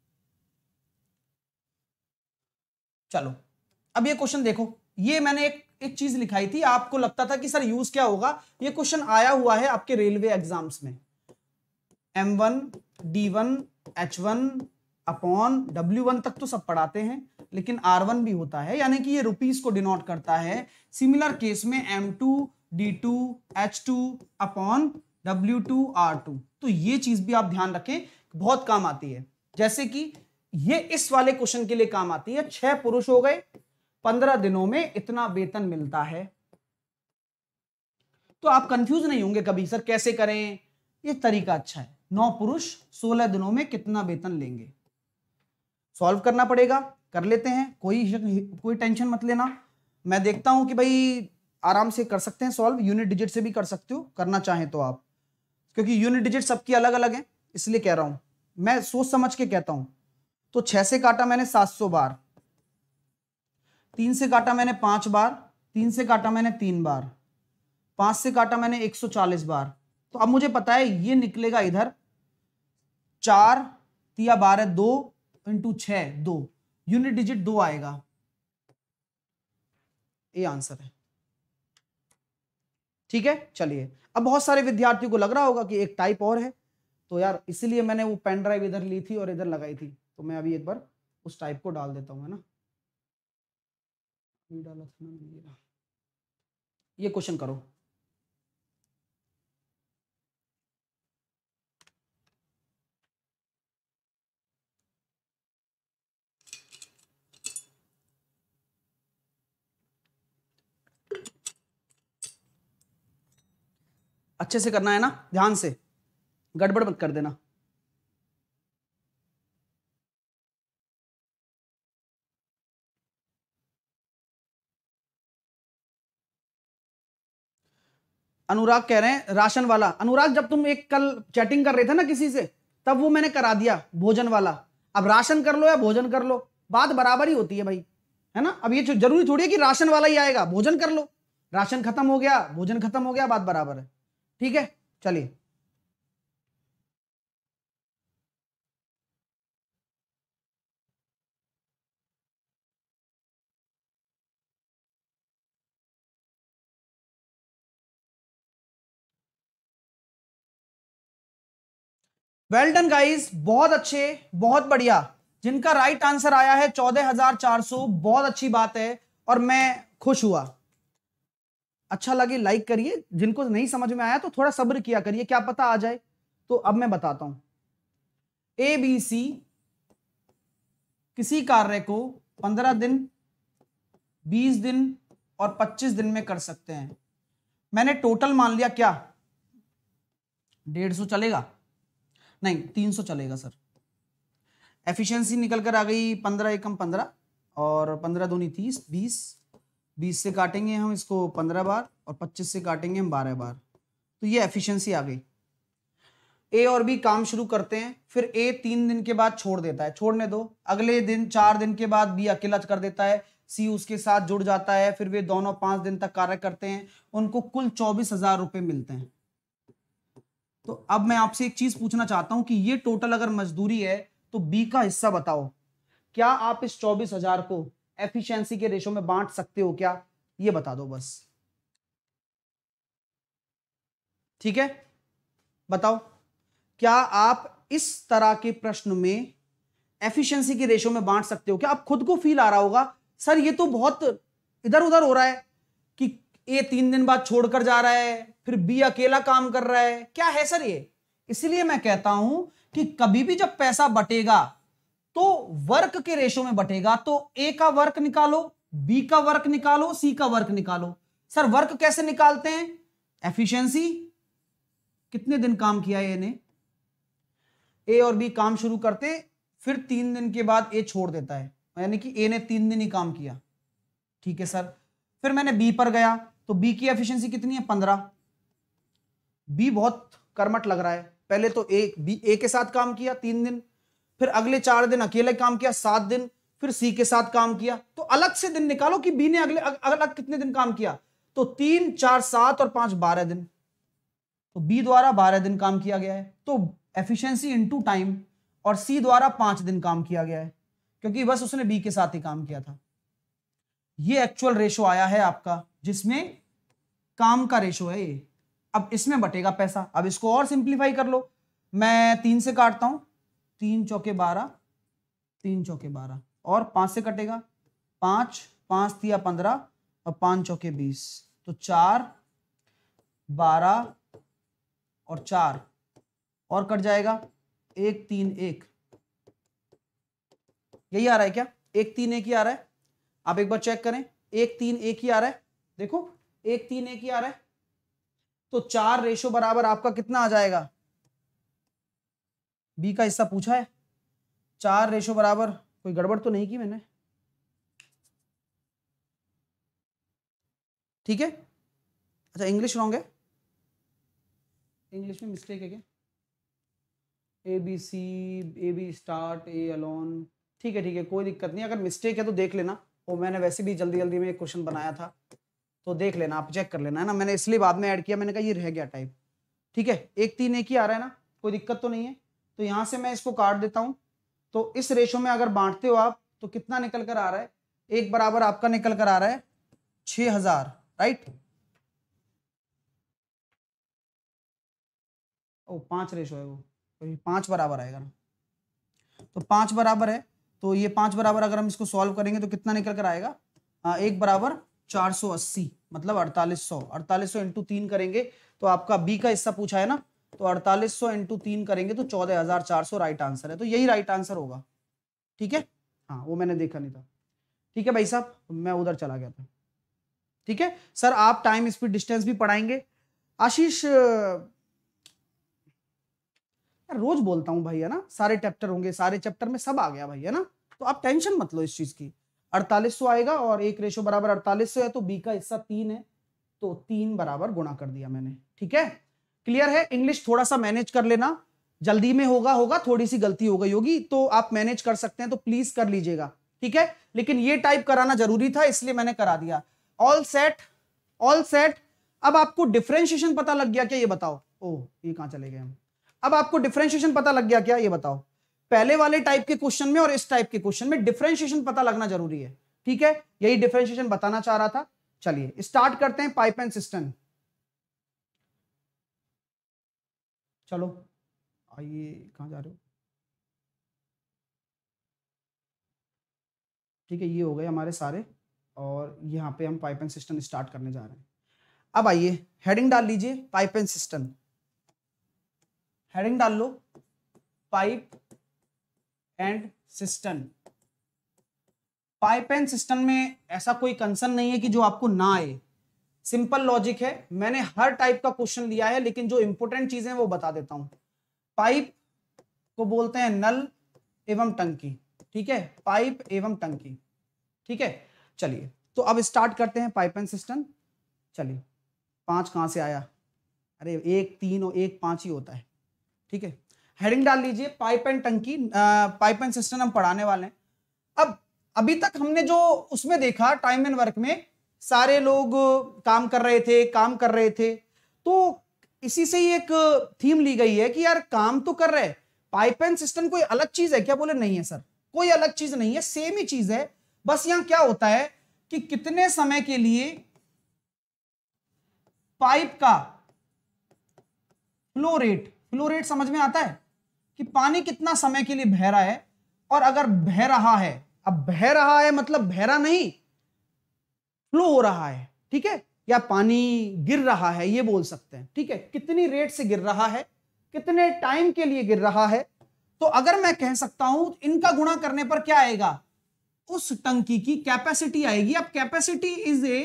चलो अब ये क्वेश्चन देखो, ये मैंने एक चीज लिखाई थी, आपको लगता था कि सर यूज क्या होगा, ये क्वेश्चन आया हुआ है आपके रेलवे एग्जाम्स में। M1 D1 H1 upon W1 तक तो सब पढ़ाते हैं, लेकिन R1 भी होता है, यानी कि ये रुपीस को डिनोट करता है। सिमिलर केस में M2 D2 H2 upon W2 R2। तो ये चीज भी आप ध्यान रखें, बहुत काम आती है। जैसे कि ये इस वाले क्वेश्चन के लिए काम आती है, 6 पुरुष हो गए, 15 दिनों में इतना वेतन मिलता है। तो आप कंफ्यूज नहीं होंगे कभी, सर कैसे करें, ये तरीका अच्छा है। 9 पुरुष 16 दिनों में कितना वेतन लेंगे, सॉल्व करना पड़ेगा, कर लेते हैं, कोई टेंशन मत लेना। मैं देखता हूं कि भाई आराम से कर सकते हैं सॉल्व, यूनिट डिजिट से भी कर सकते हो करना चाहें तो आप, क्योंकि यूनिट डिजिट सबकी अलग अलग है, इसलिए कह रहा हूं, मैं सोच समझ के कहता हूं। तो 6 से काटा मैंने 700 बार, 3 से काटा मैंने 5 बार, 3 से काटा मैंने 3 बार, 5 से काटा मैंने 140 बार। तो अब मुझे पता है ये निकलेगा इधर 4 तिया 12 2 इंटू 6 2, यूनिट डिजिट 2 आएगा, ये आंसर है। ठीक है, चलिए अब बहुत सारे विद्यार्थियों को लग रहा होगा कि एक टाइप और है, तो यार इसीलिए मैंने वो पेन ड्राइव इधर ली थी और इधर लगाई थी, तो मैं अभी एक बार उस टाइप को डाल देता हूं, है ना। डाला था ना, ये क्वेश्चन करो। अच्छे से करना है ना, ध्यान से, गड़बड़ मत कर देना। अनुराग कह रहे हैं राशन वाला। अनुराग जब तुम एक कल चैटिंग कर रहे थे ना किसी से, तब वो मैंने करा दिया भोजन वाला। अब राशन कर लो या भोजन कर लो, बात बराबर ही होती है भाई, है ना। अब ये जरूरी थोड़ी है कि राशन वाला ही आएगा, भोजन कर लो, राशन खत्म हो गया भोजन खत्म हो गया, बात बराबर है। ठीक है, चलिए वेल डन गाइस, बहुत अच्छे, बहुत बढ़िया। जिनका राइट आंसर आया है 14,400, बहुत अच्छी बात है और मैं खुश हुआ। अच्छा लगे लाइक करिए, जिनको नहीं समझ में आया तो थोड़ा सब्र किया करिए, क्या पता आ जाए। तो अब मैं बताता हूं, ABC किसी कार्य को 15 दिन, 20 दिन और 25 दिन में कर सकते हैं। मैंने टोटल मान लिया, क्या 150 चलेगा? नहीं, 300 चलेगा सर। एफिशिएंसी निकल कर आ गई 15 एकम 15 और 15 दूनी 30, 20 से काटेंगे हम इसको 15 बार और 25 से काटेंगे हम 12 बार, तो ये एफिशिएंसी आ गई। ए और बी काम शुरू करते हैं, फिर ए 3 दिन के बाद छोड़ देता है, छोड़ने दो। अगले दिन 4 दिन के बाद बी अकेला कर देता है, सी उसके साथ जुड़ जाता है, फिर वे दोनों 5 दिन तक कार्य करते हैं, उनको कुल 24,000 रुपए मिलते हैं। तो अब मैं आपसे एक चीज पूछना चाहता हूं कि ये टोटल अगर मजदूरी है तो बी का हिस्सा बताओ। क्या आप इस 24,000 को एफिशिएंसी के रेशो में बांट सकते हो क्या? ये बता दो बस। ठीक है, बताओ, क्या आप इस तरह के प्रश्न में एफिशिएंसी के रेशो में बांट सकते हो क्या? आप खुद को फील आ रहा होगा, सर ये तो बहुत इधर उधर हो रहा है कि ए 3 दिन बाद छोड़कर जा रहा है, फिर बी अकेला काम कर रहा है, क्या है सर ये? इसलिए मैं कहता हूं कि कभी भी जब पैसा बटेगा तो वर्क के रेशो में बटेगा। तो ए का वर्क निकालो, बी का वर्क निकालो, सी का वर्क निकालो। सर वर्क कैसे निकालते हैं? एफिशिएंसी, कितने दिन काम किया ए ने? ए और बी काम शुरू करते, फिर 3 दिन के बाद ए छोड़ देता है, यानी कि ए ने 3 दिन ही काम किया। ठीक है सर, फिर मैंने बी पर गया तो बी की एफिशिएंसी कितनी है? 15। बी बहुत कर्मठ लग रहा है, पहले तो ए के साथ काम किया 3 दिन, फिर अगले 4 दिन अकेले काम किया 7 दिन, फिर सी के साथ काम किया। तो अलग से दिन निकालो कि बी ने अलग कितने दिन काम किया। तो 3, 4, 7 और 5 12 दिन, तो बी द्वारा 12 दिन काम किया गया है। तो एफिशिएंसी इनटू टाइम, और सी द्वारा 5 दिन काम किया गया है, क्योंकि बस उसने बी के साथ ही काम किया था। ये एक्चुअल रेशो आया है आपका, जिसमें काम का रेशो है ये। अब इसमें बटेगा पैसा। अब इसको और सिंप्लीफाई कर लो, मैं 3 से काटता हूं, 3 चौके 12, 3 चौके 12 और 5 से कटेगा 5, 5 तिया 15 और 5 चौके 20, तो 4, 12 और 4 और कट जाएगा 1, 3, 1। यही आ रहा है क्या? 1, 3, 1 ही आ रहा है। आप एक बार चेक करें, 1, 3, 1 ही आ रहा है। देखो 1, 3, 1 ही आ रहा है। तो 4 रेशो बराबर आपका कितना आ जाएगा? बी का हिस्सा पूछा है, 4 रेशो बराबर, कोई गड़बड़ तो नहीं की मैंने? ठीक है, अच्छा इंग्लिश रॉन्ग है, इंग्लिश में मिस्टेक है क्या? A B C, A B start, A alone, ठीक है ठीक है, कोई दिक्कत नहीं। अगर मिस्टेक है तो देख लेना, और मैंने वैसे भी जल्दी जल्दी में एक क्वेश्चन बनाया था, तो देख लेना, आप चेक कर लेना, है ना। मैंने इसलिए बाद में ऐड किया, मैंने कहा ये रह गया टाइप। ठीक है, 1, 3, 1 ही आ रहा है ना, कोई दिक्कत तो नहीं है। तो यहां से मैं इसको काट देता हूं। तो इस रेशो में अगर बांटते हो आप तो कितना निकल कर आ रहा है? 1 बराबर आपका निकल कर आ रहा है 6,000, राइट। ओ 5 रेशो है वो, तो 5 बराबर आएगा ना, तो 5 बराबर है। तो ये 5 बराबर अगर हम इसको सॉल्व करेंगे तो कितना निकल कर आएगा? 1 बराबर 480, मतलब 4800। 4800 इंटू 3 करेंगे तो आपका बी का हिस्सा पूछा है ना, तो 4800 इंटू 3 करेंगे तो 14,400 राइट आंसर है। तो यही राइट आंसर होगा। ठीक है, हाँ वो मैंने देखा नहीं था। ठीक है भाई साहब, मैं उधर चला गया था। ठीक है सर, आप टाइम स्पीड डिस्टेंस भी पढ़ाएंगे? आशीष, रोज बोलता हूं भाई, है ना, सारे चैप्टर होंगे, सारे चैप्टर में सब आ गया भाई, है ना, तो आप टेंशन मत लो इस चीज की। 4800 आएगा और 1 रेशो बराबर 4800 है, तो बी का हिस्सा 3 है, तो 3 बराबर गुणा कर दिया मैंने। ठीक है, क्लियर है? इंग्लिश थोड़ा सा मैनेज कर लेना, जल्दी में होगा थोड़ी सी गलती हो गई होगी, तो आप मैनेज कर सकते हैं तो प्लीज कर लीजिएगा। ठीक है, लेकिन ये टाइप कराना जरूरी था, इसलिए मैंने करा दिया। All set, all set. अब आपको डिफरेंशिएशन पता लग गया क्या? ये बताओ। ओह ये कहां चले गए हम? अब आपको डिफरेंशिएशन पता लग गया क्या? ये बताओ। पहले वाले टाइप के क्वेश्चन में और इस टाइप के क्वेश्चन में डिफरेंशिएशन पता लगना जरूरी है। ठीक है, यही डिफरेंशिएशन बताना चाह रहा था। चलिए स्टार्ट करते हैं पाइप एंड सिस्टर्न। चलो आइए, कहाँ जा रहे हो? ठीक है, ये हो गए हमारे सारे, और यहाँ पे हम पाइप एंड सिस्टम स्टार्ट करने जा रहे हैं। अब आइए हेडिंग डाल लीजिए, पाइप एंड सिस्टम। हेडिंग डाल लो, pipe and cistern. Pipe and cistern में ऐसा कोई कंसर्न नहीं है कि जो आपको ना आए, सिंपल लॉजिक है। मैंने हर टाइप का क्वेश्चन लिया है, लेकिन जो इंपॉर्टेंट चीजें वो बता देता हूं। पाइप को बोलते हैं नल एवं टंकी, ठीक है, पाइप एवं टंकी, ठीक है। चलिए तो अब स्टार्ट करते हैं पाइप एंड सिस्टम। चलिए, 5 कहां से आया? अरे 1 3 और 1 5 ही होता है, ठीक है। हेडिंग डाल लीजिए, पाइप एंड टंकी, पाइप एंड सिस्टम हम पढ़ाने वाले हैं। अब अभी तक हमने जो उसमें देखा, टाइम एंड वर्क में सारे लोग काम कर रहे थे, तो इसी से ही एक थीम ली गई है कि यार काम तो कर रहे, पाइप एंड सिस्टम कोई अलग चीज है क्या? बोले नहीं है सर, कोई अलग चीज नहीं है, सेम ही चीज है। बस यहां क्या होता है कि कितने समय के लिए पाइप का फ्लो रेट समझ में आता है कि पानी कितना समय के लिए बह रहा है। और अगर बह रहा है, अब बह रहा है मतलब बहरा नहीं, फ्लो हो रहा है, ठीक है, या पानी गिर रहा है, ये बोल सकते हैं, ठीक है। कितनी रेट से गिर रहा है, कितने टाइम के लिए गिर रहा है। तो अगर मैं कह सकता हूं, इनका गुणा करने पर क्या आएगा? उस टंकी की कैपेसिटी आएगी। अब कैपेसिटी इज ए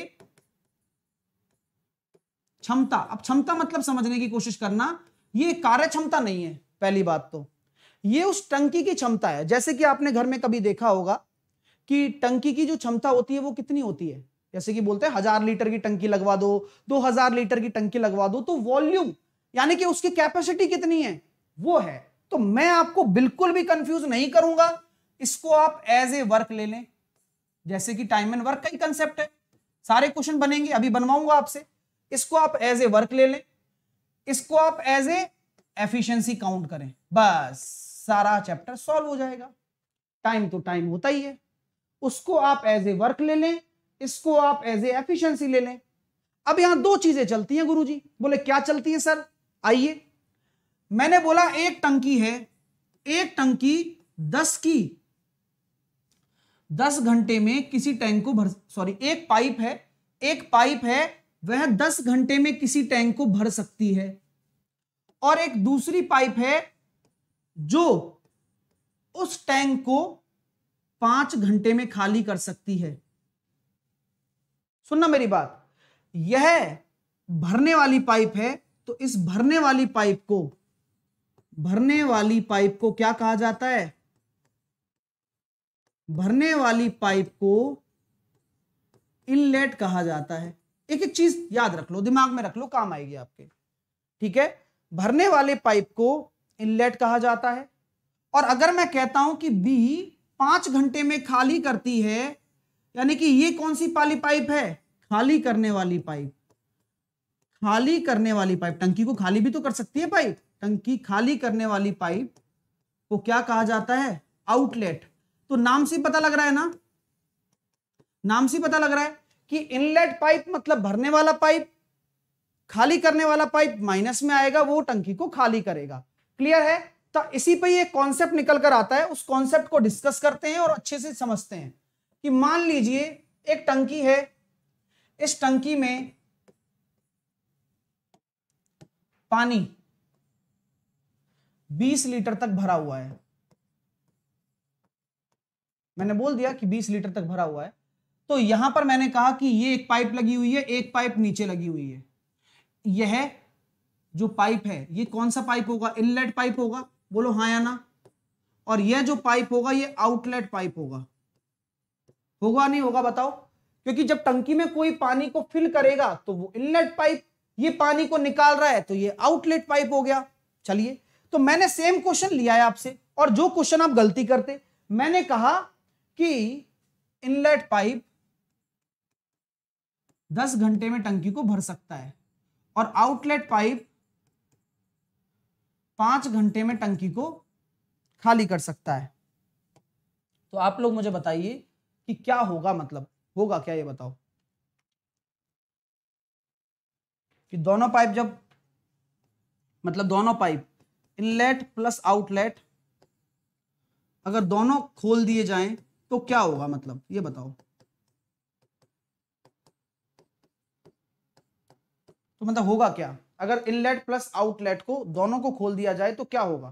क्षमता। अब क्षमता मतलब समझने की कोशिश करना, ये कार्य क्षमता नहीं है। पहली बात तो ये उस टंकी की क्षमता है। जैसे कि आपने घर में कभी देखा होगा कि टंकी की जो क्षमता होती है वो कितनी होती है। जैसे कि बोलते हैं 1000 लीटर की टंकी लगवा दो, 2000 लीटर की टंकी लगवा दो, तो वॉल्यूम यानी कि उसकी कैपेसिटी कितनी है वो है। तो मैं आपको बिल्कुल भी कंफ्यूज नहीं करूंगा, इसको आप एज ए वर्क ले लें। जैसे कि टाइम एंड वर्क का ही कंसेप्ट है, सारे क्वेश्चन बनेंगे, अभी बनवाऊंगा आपसे। इसको आप एज ए वर्क ले लें, इसको आप एज ए एफिशिएंसी काउंट करें, बस सारा चैप्टर सॉल्व हो जाएगा। टाइम तो टाइम होता ही है, उसको आप एज ए वर्क ले लें, इसको आप एज ए एफिशिएंसी ले लें। अब यहां 2 चीजें चलती हैं गुरुजी। बोले क्या चलती है सर? आइए, मैंने बोला एक टंकी है, एक टंकी 10 घंटे में किसी टैंक को भर, सॉरी एक पाइप है वह 10 घंटे में किसी टैंक को भर सकती है, और एक दूसरी पाइप है जो उस टैंक को 5 घंटे में खाली कर सकती है। सुनना मेरी बात, यह भरने वाली पाइप है, तो इस भरने वाली पाइप को क्या कहा जाता है? भरने वाली पाइप को इनलेट कहा जाता है। एक एक चीज याद रख लो, दिमाग में रख लो, काम आएगी आपके, ठीक है। भरने वाले पाइप को इनलेट कहा जाता है। और अगर मैं कहता हूं कि बी 5 घंटे में खाली करती है, यानी कि ये कौन सी वाली पाइप है? खाली करने वाली पाइप। खाली करने वाली पाइप, टंकी को खाली भी तो कर सकती है पाइप। टंकी खाली करने वाली पाइप को क्या कहा जाता है? आउटलेट। तो नाम से पता लग रहा है ना, नाम से पता लग रहा है कि इनलेट पाइप मतलब भरने वाला पाइप, खाली करने वाला पाइप माइनस में आएगा, वो टंकी को खाली करेगा। क्लियर है? तो इसी पे ये कॉन्सेप्ट निकल कर आता है, उस कॉन्सेप्ट को डिस्कस करते हैं और अच्छे से समझते हैं। कि मान लीजिए एक टंकी है, इस टंकी में पानी 20 लीटर तक भरा हुआ है। मैंने बोल दिया कि 20 लीटर तक भरा हुआ है। तो यहां पर मैंने कहा कि ये एक पाइप लगी हुई है, एक पाइप नीचे लगी हुई है। यह जो पाइप है ये कौन सा पाइप होगा? इनलेट पाइप होगा, बोलो हाँ या ना। और यह जो पाइप होगा ये आउटलेट पाइप होगा। होगा नहीं होगा बताओ? क्योंकि जब टंकी में कोई पानी को फिल करेगा तो वो इनलेट पाइप, ये पानी को निकाल रहा है तो ये आउटलेट पाइप हो गया। चलिए, तो मैंने सेम क्वेश्चन लिया है आपसे, और जो क्वेश्चन आप गलती करते, मैंने कहा कि इनलेट पाइप 10 घंटे में टंकी को भर सकता है और आउटलेट पाइप 5 घंटे में टंकी को खाली कर सकता है। तो आप लोग मुझे बताइए कि क्या होगा, मतलब होगा क्या, ये बताओ। कि दोनों पाइप जब, मतलब दोनों पाइप इनलेट प्लस आउटलेट अगर दोनों खोल दिए जाएं तो क्या होगा, मतलब ये बताओ। तो मतलब होगा क्या अगर इनलेट प्लस आउटलेट को दोनों को खोल दिया जाए तो क्या होगा।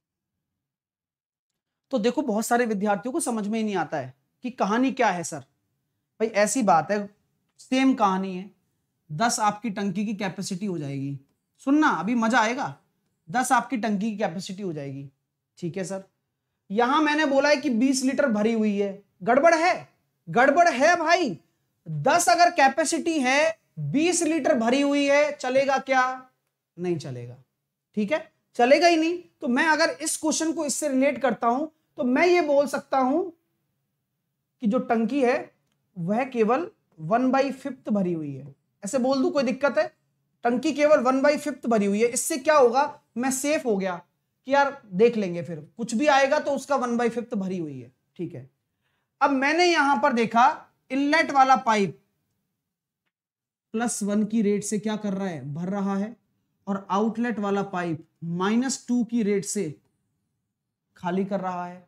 तो देखो बहुत सारे विद्यार्थियों को समझ में ही नहीं आता है कि कहानी क्या है सर। भाई ऐसी बात है, सेम कहानी है। 10 आपकी टंकी की कैपेसिटी हो जाएगी, सुनना अभी मजा आएगा। 10 आपकी टंकी की कैपेसिटी हो जाएगी, ठीक है सर। यहां मैंने बोला है कि 20 लीटर भरी हुई है, गड़बड़ है, गड़बड़ है भाई। 10 अगर कैपेसिटी है, 20 लीटर भरी हुई है, चलेगा क्या? नहीं चलेगा, ठीक है, चलेगा ही नहीं। तो मैं अगर इस क्वेश्चन को इससे रिलेट करता हूं तो मैं ये बोल सकता हूं कि जो टंकी है वह केवल 1/5 भरी हुई है। ऐसे बोल दूं, कोई दिक्कत है? टंकी केवल 1/5 भरी हुई है। इससे क्या होगा, मैं सेफ हो गया कि यार देख लेंगे, फिर कुछ भी आएगा तो उसका 1/5 भरी हुई है, ठीक है। अब मैंने यहां पर देखा इनलेट वाला पाइप +1 की रेट से क्या कर रहा है, भर रहा है, और आउटलेट वाला पाइप -2 की रेट से खाली कर रहा है।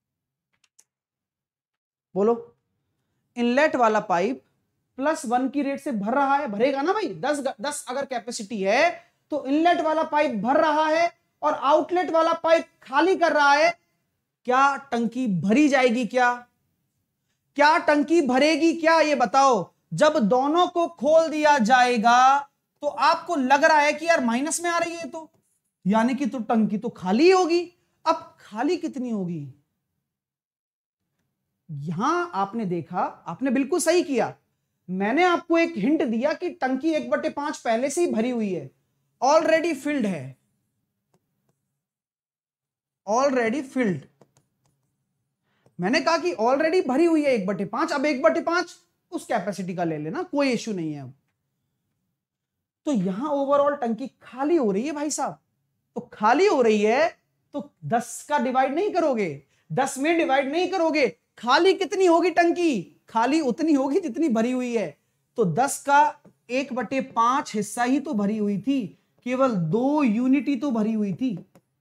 बोलो, इनलेट वाला पाइप +1 की रेट से भर रहा है, भरेगा ना भाई। 10 अगर कैपेसिटी है तो इनलेट वाला पाइप भर रहा है और आउटलेट वाला पाइप खाली कर रहा है। क्या टंकी भरी जाएगी? क्या टंकी भरेगी क्या, ये बताओ। जब दोनों को खोल दिया जाएगा तो आपको लग रहा है कि यार माइनस में आ रही है, तो यानी कि तो टंकी तो खाली होगी। अब खाली कितनी होगी? यहां आपने देखा, आपने बिल्कुल सही किया। मैंने आपको एक हिंट दिया कि टंकी 1/5 पहले से ही भरी हुई है, ऑलरेडी फिल्ड है, ऑलरेडी फिल्ड। मैंने कहा कि ऑलरेडी भरी हुई है 1/5। अब 1/5 उस कैपेसिटी का ले लेना, कोई इश्यू नहीं है। अब तो यहां ओवरऑल टंकी खाली हो रही है भाई साहब। तो खाली हो रही है तो 10 का डिवाइड नहीं करोगे, 10 में डिवाइड नहीं करोगे। खाली कितनी होगी टंकी? खाली उतनी होगी जितनी भरी हुई है। तो 10 का 1/5 हिस्सा ही तो भरी हुई थी, केवल 2 यूनिट ही तो भरी हुई थी।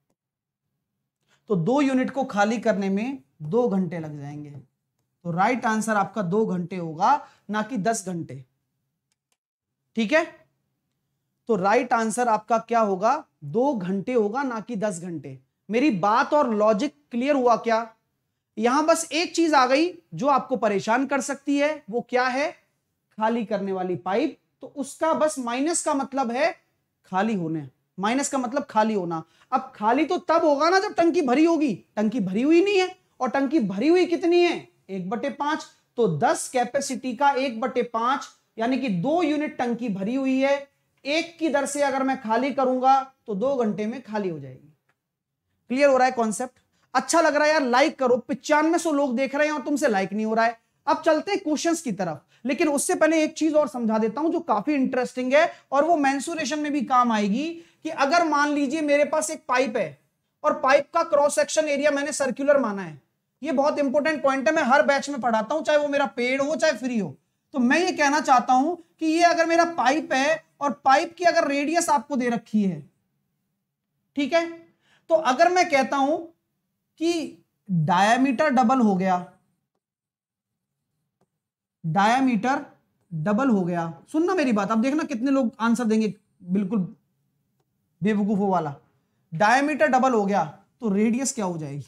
तो 2 यूनिट को खाली करने में 2 घंटे लग जाएंगे। तो राइट आंसर आपका 2 घंटे होगा, ना कि 10 घंटे, ठीक है। तो राइट आंसर आपका क्या होगा, 2 घंटे होगा, ना कि 10 घंटे। मेरी बात और लॉजिक क्लियर हुआ क्या? यहां बस एक चीज आ गई जो आपको परेशान कर सकती है, वो क्या है? खाली करने वाली पाइप। तो उसका बस माइनस का मतलब है खाली होने, माइनस का मतलब खाली होना। अब खाली तो तब होगा ना जब टंकी भरी होगी। टंकी भरी हुई नहीं है, और टंकी भरी हुई कितनी है? 1/5। तो 10 कैपेसिटी का 1/5 यानी कि 2 यूनिट टंकी भरी हुई है। 1 की दर से अगर मैं खाली करूंगा तो 2 घंटे में खाली हो जाएगी। क्लियर हो रहा है कॉन्सेप्ट? अच्छा लग रहा है यार? लाइक करो, 9500 लोग देख रहे हैं और तुमसे लाइक नहीं हो रहा है। अब चलते हैं क्वेश्चंस की तरफ, लेकिन उससे पहले एक चीज और समझा देता हूं जो काफी इंटरेस्टिंग है और वो मेंसुरेशन में भी काम आएगी। कि अगर मान लीजिए मेरे पास एक पाइप है और पाइप का क्रॉस सेक्शन एरिया मैंने सर्कुलर माना है। ये बहुत इंपॉर्टेंट पॉइंट है, मैं हर बैच में पढ़ाता हूं, चाहे वो मेरा पेड हो चाहे फ्री हो। तो मैं ये कहना चाहता हूं कि ये अगर मेरा पाइप है और पाइप की अगर रेडियस आपको दे रखी है, ठीक है, तो अगर मैं कहता हूं कि डायामीटर डबल हो गया, डायामीटर डबल हो गया, सुनना मेरी बात, अब देखना कितने लोग आंसर देंगे बिल्कुल बेवकूफों वाला। डायामीटर डबल हो गया तो रेडियस क्या हो जाएगी?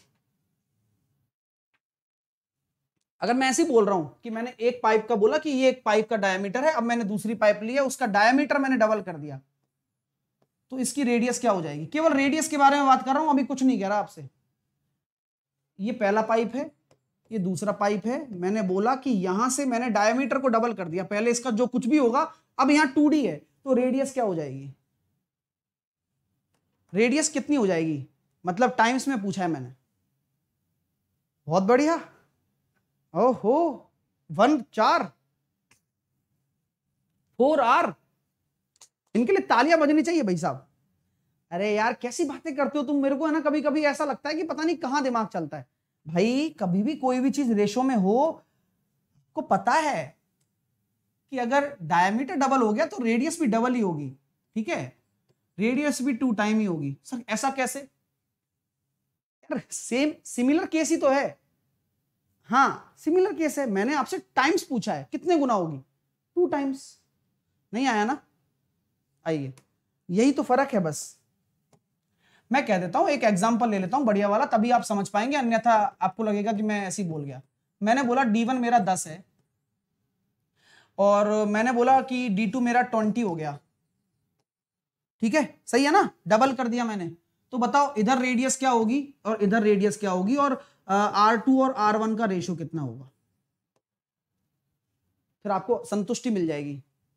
अगर मैं ऐसे ही बोल रहा हूं कि मैंने एक पाइप का बोला कि ये एक पाइप का डायामीटर है, अब मैंने दूसरी पाइप लिया, उसका डायामीटर मैंने डबल कर दिया, तो इसकी रेडियस क्या हो जाएगी? केवल रेडियस के बारे में बात कर रहा हूं, अभी कुछ नहीं कह रहा आपसे। ये पहला पाइप है, ये दूसरा पाइप है। मैंने बोला कि यहां से मैंने डायमीटर को डबल कर दिया, पहले इसका जो कुछ भी होगा, अब यहां 2D है, तो रेडियस क्या हो जाएगी? रेडियस कितनी हो जाएगी? मतलब टाइम्स में पूछा है मैंने। बहुत बढ़िया, ओहो 1 4 4R, इनके लिए तालियां बजनी चाहिए भाई साहब। अरे यार कैसी बातें करते हो तुम, मेरे को है ना कभी कभी ऐसा लगता है कि पता नहीं कहां दिमाग चलता है। भाई कभी भी कोई भी चीज रेशो में हो, को पता है कि अगर डायमीटर डबल हो गया तो रेडियस भी डबल ही होगी, ठीक है, रेडियस भी 2 टाइम ही होगी। सर ऐसा कैसे? सेम सिमिलर केस ही तो है। हाँ सिमिलर केस है, मैंने आपसे टाइम्स पूछा है, कितने गुना होगी? 2 टाइम्स। नहीं आया ना? आइए, यही तो फर्क है। बस मैं कह देता हूं, एक एग्जांपल ले लेता हूं बढ़िया वाला, तभी आप समझ पाएंगे, अन्यथा आपको लगेगा कि मैं ऐसे ही बोल गया। मैंने बोला D1 मेरा 10 है और मैंने बोला कि D2 मेरा 20 हो गया। ठीक है, सही है ना? डबल कर दिया मैंने। तो बताओ इधर रेडियस क्या होगी और इधर रेडियस क्या होगी, और R2 और R1 का रेशियो कितना होगा? फिर आपको संतुष्टि मिल जाएगी।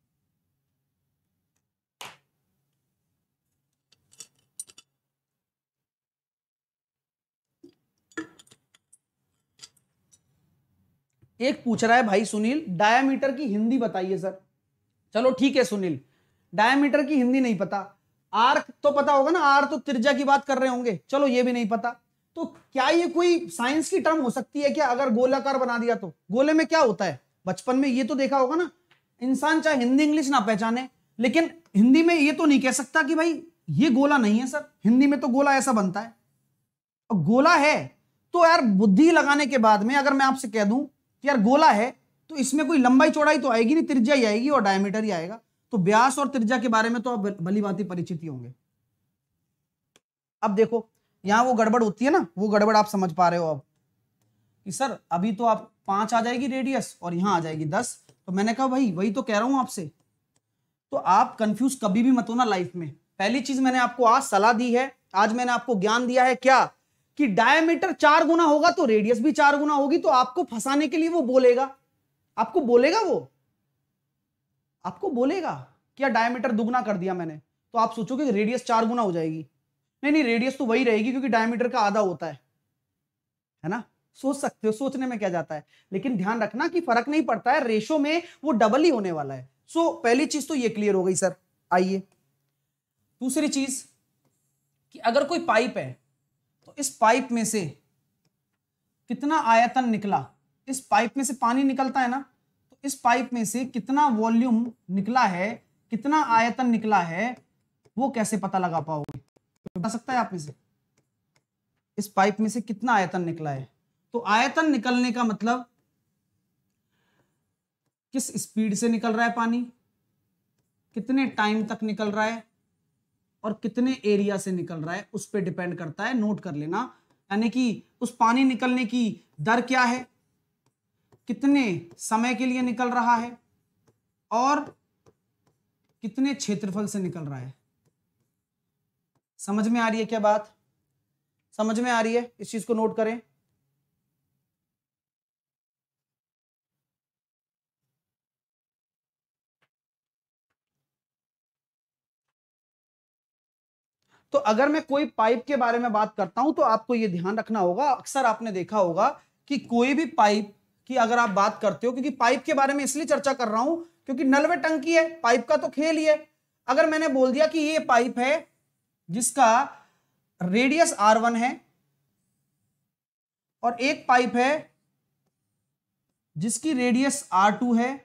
एक पूछ रहा है भाई सुनील, डायामीटर की हिंदी बताइए सर। चलो ठीक है सुनील, डायामीटर की हिंदी नहीं पता, आर्क तो पता होगा ना, आर तो त्रिज्या की बात कर रहे होंगे, चलो ये भी नहीं पता। तो क्या ये कोई साइंस की टर्म हो सकती है क्या? अगर गोलाकार बना दिया तो गोले में क्या होता है? बचपन में ये तो देखा होगा ना, इंसान चाहे हिंदी इंग्लिश ना पहचाने, लेकिन हिंदी में ये तो नहीं कह सकता कि भाई ये गोला नहीं है सर, हिंदी में तो गोला ऐसा बनता है। और गोला है तो यार बुद्धि लगाने के बाद में अगर मैं आपसे कह दूं कि यार गोला है, तो इसमें कोई लंबाई चौड़ाई तो आएगी नहीं, त्रिज्या ही आएगी और डायमीटर ही आएगा। तो व्यास और त्रिज्या के बारे में तो आप भली भांति परिचित ही होंगे। अब देखो यहां वो गड़बड़ होती है ना, वो गड़बड़ आप समझ पा रहे हो अब कि सर अभी तो आप 5 आ जाएगी रेडियस और यहां आ जाएगी 10। तो मैंने कहा भाई वही तो कह रहा हूं आपसे। तो आप कंफ्यूज कभी भी मत होना लाइफ में। पहली चीज मैंने आपको आज सलाह दी है, आज मैंने आपको ज्ञान दिया है क्या, कि डायमीटर 4 गुना होगा तो रेडियस भी 4 गुना होगी। तो आपको फंसाने के लिए वो बोलेगा, आपको बोलेगा आपको बोलेगा क्या डायमीटर दुगना कर दिया मैंने, तो आप सोचोगे कि रेडियस 4 गुना हो जाएगी। नहीं, रेडियस तो वही रहेगी क्योंकि डायमीटर का आधा होता है ना? सोच सकते हो, सोचने में क्या जाता है, लेकिन ध्यान रखना कि फर्क नहीं पड़ता है, रेशो में वो डबल ही होने वाला है। सो पहली चीज तो ये क्लियर हो गई सर। आइए दूसरी चीज कि अगर कोई पाइप है तो इस पाइप में से कितना आयतन निकला, इस पाइप में से पानी निकलता है ना, तो इस पाइप में से कितना वॉल्यूम निकला है, कितना आयतन निकला है, वो कैसे पता लगा पाओगे? बता सकता है आप में से इस पाइप में से कितना आयतन निकला है? तो आयतन निकलने का मतलब किस स्पीड से निकल रहा है पानी, कितने टाइम तक निकल रहा है और कितने एरिया से निकल रहा है, उस पर डिपेंड करता है। नोट कर लेना, यानी कि उस पानी निकलने की दर क्या है, कितने समय के लिए निकल रहा है और कितने क्षेत्रफल से निकल रहा है। समझ में आ रही है क्या बात? समझ में आ रही है? इस चीज को नोट करें। तो अगर मैं कोई पाइप के बारे में बात करता हूं तो आपको यह ध्यान रखना होगा, अक्सर आपने देखा होगा कि कोई भी पाइप की अगर आप बात करते हो, क्योंकि पाइप के बारे में इसलिए चर्चा कर रहा हूं क्योंकि नलवे टंकी है, पाइप का तो खेल ही है। अगर मैंने बोल दिया कि ये पाइप है जिसका रेडियस R1 है और एक पाइप है जिसकी रेडियस R2 है,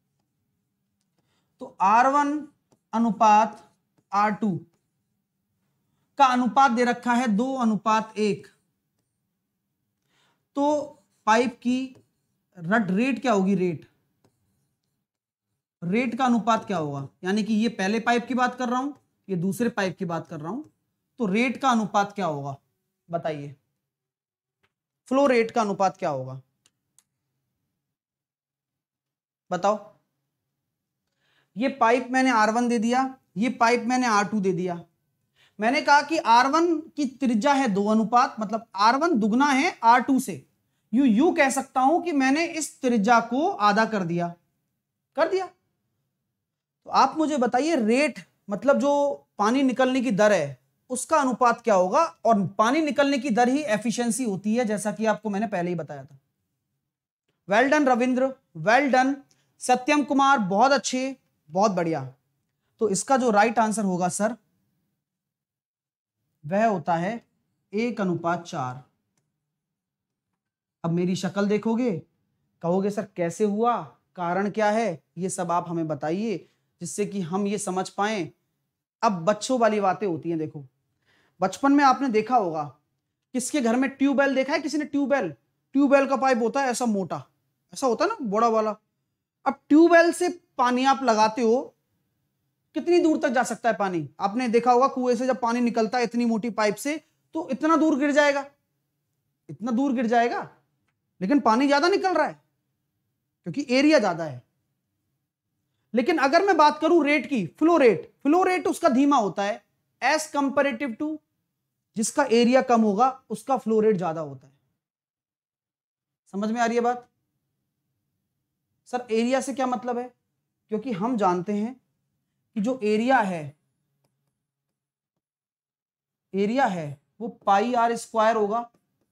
तो R1 अनुपात R2 का अनुपात दे रखा है 2:1। तो पाइप की रेट क्या होगी? रेट का अनुपात क्या होगा? यानी कि ये पहले पाइप की बात कर रहा हूं, ये दूसरे पाइप की बात कर रहा हूं, तो रेट का अनुपात क्या होगा बताइए? फ्लो रेट का अनुपात क्या होगा बताओ? ये पाइप मैंने R1 दे दिया, ये पाइप मैंने R2 दे दिया। मैंने कहा कि R1 की त्रिज्या है 2 अनुपात, मतलब R1 दुगना है R2 से। यू कह सकता हूं कि मैंने इस त्रिज्या को आधा कर दिया। तो आप मुझे बताइए रेट मतलब जो पानी निकलने की दर है उसका अनुपात क्या होगा? और पानी निकलने की दर ही एफिशिएंसी होती है, जैसा कि आपको मैंने पहले ही बताया था। Well done Ravindra, well done Satyam Kumar, बहुत अच्छे, बहुत बढ़िया। तो इसका जो राइट आंसर होगा सर वह होता है 1:4। अब मेरी शक्ल देखोगे, कहोगे सर कैसे हुआ, कारण क्या है, ये सब आप हमें बताइए जिससे कि हम ये समझ पाएं। अब बच्चों वाली बातें होती हैं। देखो बचपन में आपने देखा होगा किसके घर में ट्यूबवेल देखा है किसी ने? ट्यूबवेल, ट्यूबवेल का पाइप होता है ऐसा मोटा, ऐसा होता है ना बड़ा वाला। अब ट्यूबवेल से पानी आप लगाते हो, कितनी दूर तक जा सकता है पानी? आपने देखा होगा कुएं से जब पानी निकलता है इतनी मोटी पाइप से, तो इतना दूर गिर जाएगा, इतना दूर गिर जाएगा, लेकिन पानी ज्यादा निकल रहा है क्योंकि एरिया ज्यादा है। लेकिन अगर मैं बात करूं रेट की, फ्लो रेट, फ्लो रेट उसका धीमा होता है एज कंपेरेटिव टू, जिसका एरिया कम होगा उसका फ्लो रेट ज्यादा होता है। समझ में आ रही है बात? सर एरिया से क्या मतलब है? क्योंकि हम जानते हैं कि जो एरिया है वो पाई आर स्क्वायर होगा,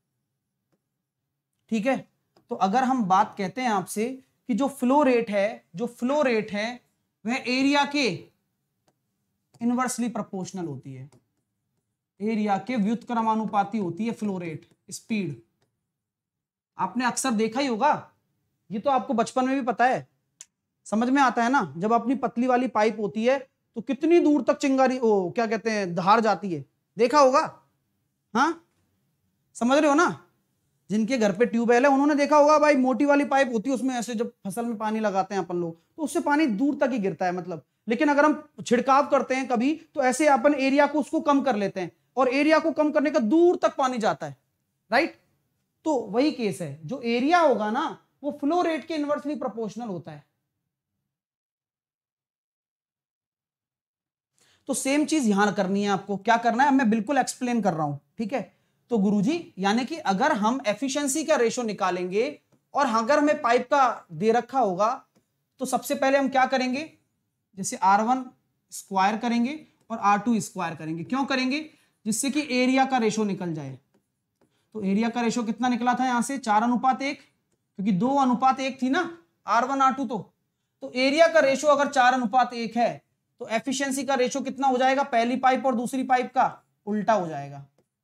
ठीक है। तो अगर हम बात कहते हैं आपसे कि जो फ्लो रेट है वह एरिया के इनवर्सली प्रोपोर्शनल होती है, एरिया के व्युत्क्रमानुपाती होती है फ्लो रेट, स्पीड। आपने अक्सर देखा ही होगा, ये तो आपको बचपन में भी पता है, समझ में आता है ना। जब अपनी पतली वाली पाइप होती है तो कितनी दूर तक चिंगारी, ओ क्या कहते हैं, धार जाती है, देखा होगा? हाँ समझ रहे हो ना? जिनके घर पे ट्यूबवेल है उन्होंने देखा होगा, भाई मोटी वाली पाइप होती है, उसमें ऐसे जब फसल में पानी लगाते हैं अपन लोग तो उससे पानी दूर तक ही गिरता है मतलब। लेकिन अगर हम छिड़काव करते हैं कभी तो ऐसे अपन एरिया को उसको कम कर लेते हैं, और एरिया को कम करने का दूर तक पानी जाता है, राइट। तो वही केस है, जो एरिया होगा ना वो फ्लो रेट के इनवर्सली प्रोपोर्शनल होता है। तो सेम चीज यहां करनी है आपको। क्या करना है मैं बिल्कुल एक्सप्लेन कर रहा हूं, ठीक है। तो गुरुजी यानी कि अगर हम एफिशिएंसी का रेशो निकालेंगे और अगर हमें पाइप का दे रखा होगा तो सबसे पहले हम क्या करेंगे, जैसे R1 स्क्वायर करेंगे और R2 स्क्वायर करेंगे। क्यों करेंगे? जिससे कि एरिया का रेशो निकल जाए। तो एरिया का रेशो कितना निकला था यहां से? 4:1, क्योंकि 2:1 थी ना R1 R2। तो एरिया का रेशो अगर 4:1 है तो एफिशिएंसी का रेशो कितना हो जाएगा? पहली पाइप और दूसरी पाइप का उल्टा हो जाएगा।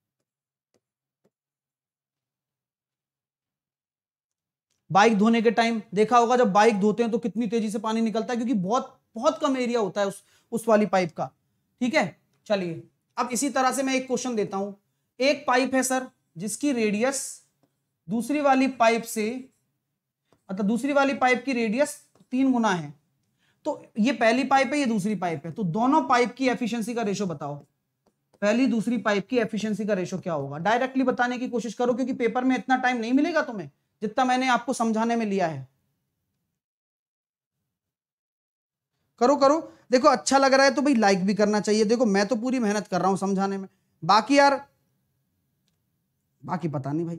बाइक धोने के टाइम देखा होगा, जब बाइक धोते हैं तो कितनी तेजी से पानी निकलता है, क्योंकि बहुत बहुत कम एरिया होता है उस वाली पाइप का, ठीक है। चलिए अब इसी तरह से मैं एक क्वेश्चन देता हूं। एक पाइप है सर जिसकी रेडियस दूसरी वाली पाइप से, मतलब दूसरी वाली पाइप की रेडियस 3 गुना है। तो ये पहली पाइप है, ये दूसरी पाइप है, तो दोनों पाइप की एफिशिएंसी का रेशो बताओ। पहली दूसरी पाइप की एफिशिएंसी का रेशो क्या होगा? डायरेक्टली बताने की कोशिश करो, क्योंकि पेपर में इतना टाइम नहीं मिलेगा तुम्हें जितना मैंने आपको समझाने में लिया है। करो करो, देखो अच्छा लग रहा है तो भाई लाइक भी करना चाहिए। देखो मैं तो पूरी मेहनत कर रहा हूं समझाने में, बाकी यार बाकी पता नहीं भाई।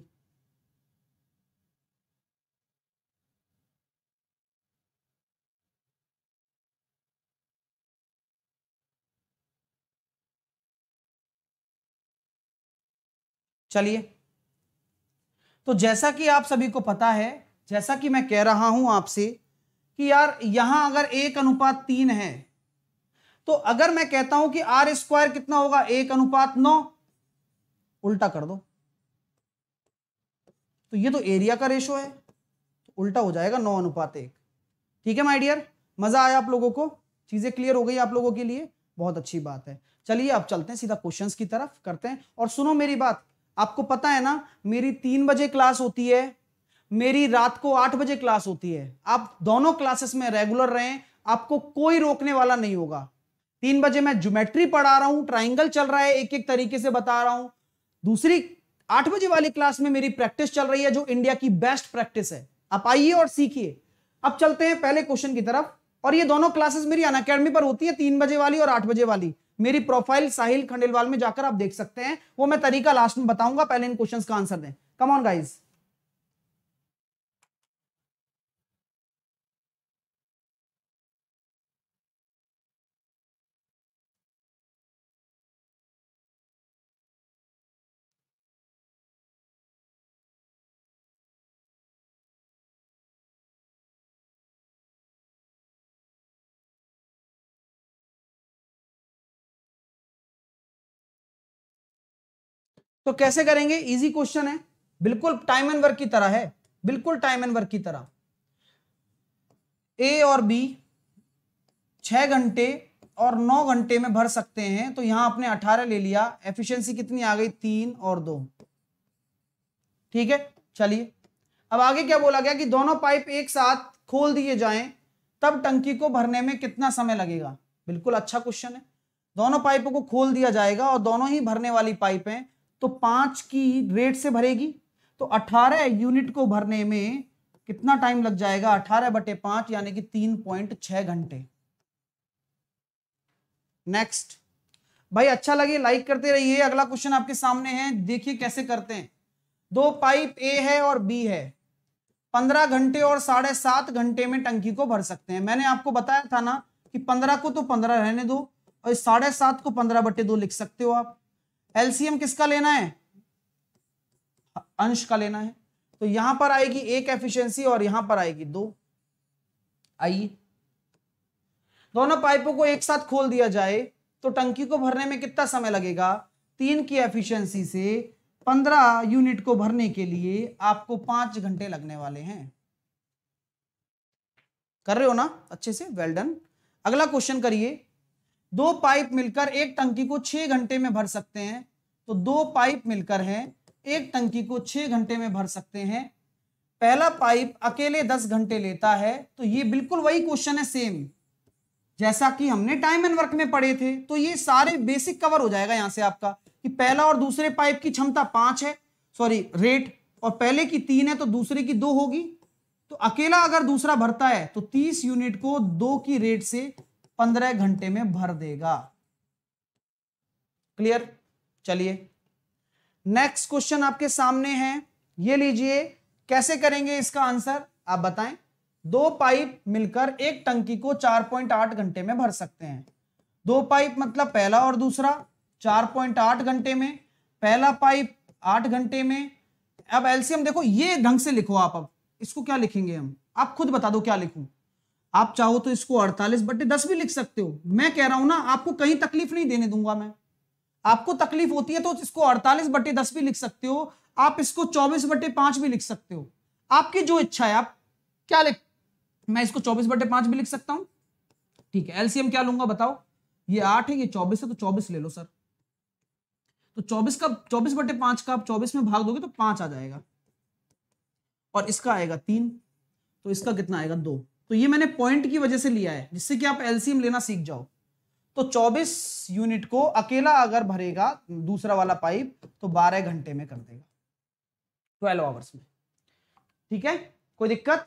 चलिए, तो जैसा कि आप सभी को पता है, जैसा कि मैं कह रहा हूं आपसे कि यार यहां अगर 1:3 है, तो अगर मैं कहता हूं कि R स्क्वायर कितना होगा? 1:9, उल्टा कर दो। तो ये तो एरिया का रेशो है, तो उल्टा हो जाएगा 9:1। ठीक है माय डियर, मजा आया आप लोगों को? चीजें क्लियर हो गई आप लोगों के लिए? बहुत अच्छी बात है। चलिए अब चलते हैं सीधा क्वेश्चंस की तरफ करते हैं। और सुनो मेरी बात, आपको पता है ना मेरी 3 बजे क्लास होती है, मेरी रात को 8 बजे क्लास होती है। आप दोनों क्लासेस में रेगुलर रहें, आपको कोई रोकने वाला नहीं होगा। 3 बजे मैं ज्योमेट्री पढ़ा रहा हूं, ट्राइंगल चल रहा है, एक एक तरीके से बता रहा हूं। दूसरी 8 बजे वाली क्लास में मेरी प्रैक्टिस चल रही है, जो इंडिया की बेस्ट प्रैक्टिस है। आप आइए और सीखिए। अब चलते हैं पहले क्वेश्चन की तरफ। और ये दोनों क्लासेस मेरी अनअकैडमी पर होती है, 3 बजे वाली और 8 बजे वाली। मेरी प्रोफाइल साहिल खंडेलवाल में जाकर आप देख सकते हैं, वो मैं तरीका लास्ट में बताऊंगा। पहले इन क्वेश्चंस का आंसर दें। Come on guys. तो कैसे करेंगे? इजी क्वेश्चन है, बिल्कुल टाइम एंड वर्क की तरह है, बिल्कुल टाइम एंड वर्क की तरह। ए और बी 6 घंटे और 9 घंटे में भर सकते हैं, तो यहां आपने 18 ले लिया। एफिशिएंसी कितनी आ गई? 3 और 2। ठीक है, चलिए अब आगे क्या बोला गया कि दोनों पाइप एक साथ खोल दिए जाएं तब टंकी को भरने में कितना समय लगेगा। बिल्कुल अच्छा क्वेश्चन है। दोनों पाइपों को खोल दिया जाएगा और दोनों ही भरने वाली पाइप हैं, तो 5 की रेट से भरेगी, तो 18 यूनिट को भरने में कितना टाइम लग जाएगा, 18/5 यानी कि 3.6 घंटे। नेक्स्ट भाई, अच्छा लगे लाइक करते रहिए। अगला क्वेश्चन आपके सामने है, देखिए कैसे करते हैं। दो पाइप ए है और बी है, 15 घंटे और 7.5 घंटे में टंकी को भर सकते हैं। मैंने आपको बताया था ना कि 15 को तो 15 रहने दो और 7.5 को 15/2 लिख सकते हो आप। एलसीएम किसका लेना है, अंश का लेना है, तो यहां पर आएगी 1 एफिशिएंसी और यहां पर आएगी 2। आइए दोनों पाइपों को एक साथ खोल दिया जाए तो टंकी को भरने में कितना समय लगेगा। 3 की एफिशिएंसी से 15 यूनिट को भरने के लिए आपको 5 घंटे लगने वाले हैं। कर रहे हो ना अच्छे से, वेल डन। अगला क्वेश्चन करिए। दो पाइप मिलकर एक टंकी को 6 घंटे में भर सकते हैं, तो दो पाइप मिलकर हैं एक टंकी को 6 घंटे में भर सकते हैं। पहला पाइप अकेले 10 घंटे लेता है, तो ये बिल्कुल वही क्वेश्चन है, सेम जैसा कि हमने टाइम एंड वर्क में पढ़े थे। तो ये सारे बेसिक कवर हो जाएगा यहां से आपका कि पहला और दूसरे पाइप की क्षमता 5 है, सॉरी रेट, और पहले की 3 है तो दूसरे की 2 होगी। तो अकेला अगर दूसरा भरता है तो 30 यूनिट को 2 की रेट से 15 घंटे में भर देगा। क्लियर। चलिए नेक्स्ट क्वेश्चन आपके सामने है, ये लीजिए। कैसे करेंगे इसका आंसर आप बताएं। दो पाइप मिलकर एक टंकी को 4.8 घंटे में भर सकते हैं। दो पाइप मतलब पहला और दूसरा 4.8 घंटे में, पहला पाइप 8 घंटे में। अब एलसीएम देखो, ये ढंग से लिखो आप। अब इसको क्या लिखेंगे हम, आप खुद बता दो क्या लिखूं। आप चाहो तो इसको 48/10 भी लिख सकते हो। मैं कह रहा हूं ना, आपको कहीं तकलीफ नहीं देने दूंगा मैं। आपको तकलीफ होती है तो इसको 48/10 भी लिख सकते हो, आप इसको 24/5 भी लिख सकते हो, आपकी जो इच्छा है। आप क्या लिख, मैं इसको 24/5 भी लिख सकता हूं, ठीक है। एलसीएम क्या लूंगा बताओ, ये 8 है, ये 24 है, तो 24 ले लो सर। तो 24/5 का आप 24 में भाग दोगे तो 5 आ जाएगा, और इसका आएगा 3, तो इसका कितना आएगा 2। तो ये मैंने पॉइंट की वजह से लिया है, जिससे कि आप एलसीएम लेना सीख जाओ। तो 24 यूनिट को अकेला अगर भरेगा दूसरा वाला पाइप तो 12 घंटे में कर देगा, 12 आवर्स में। ठीक है, कोई दिक्कत,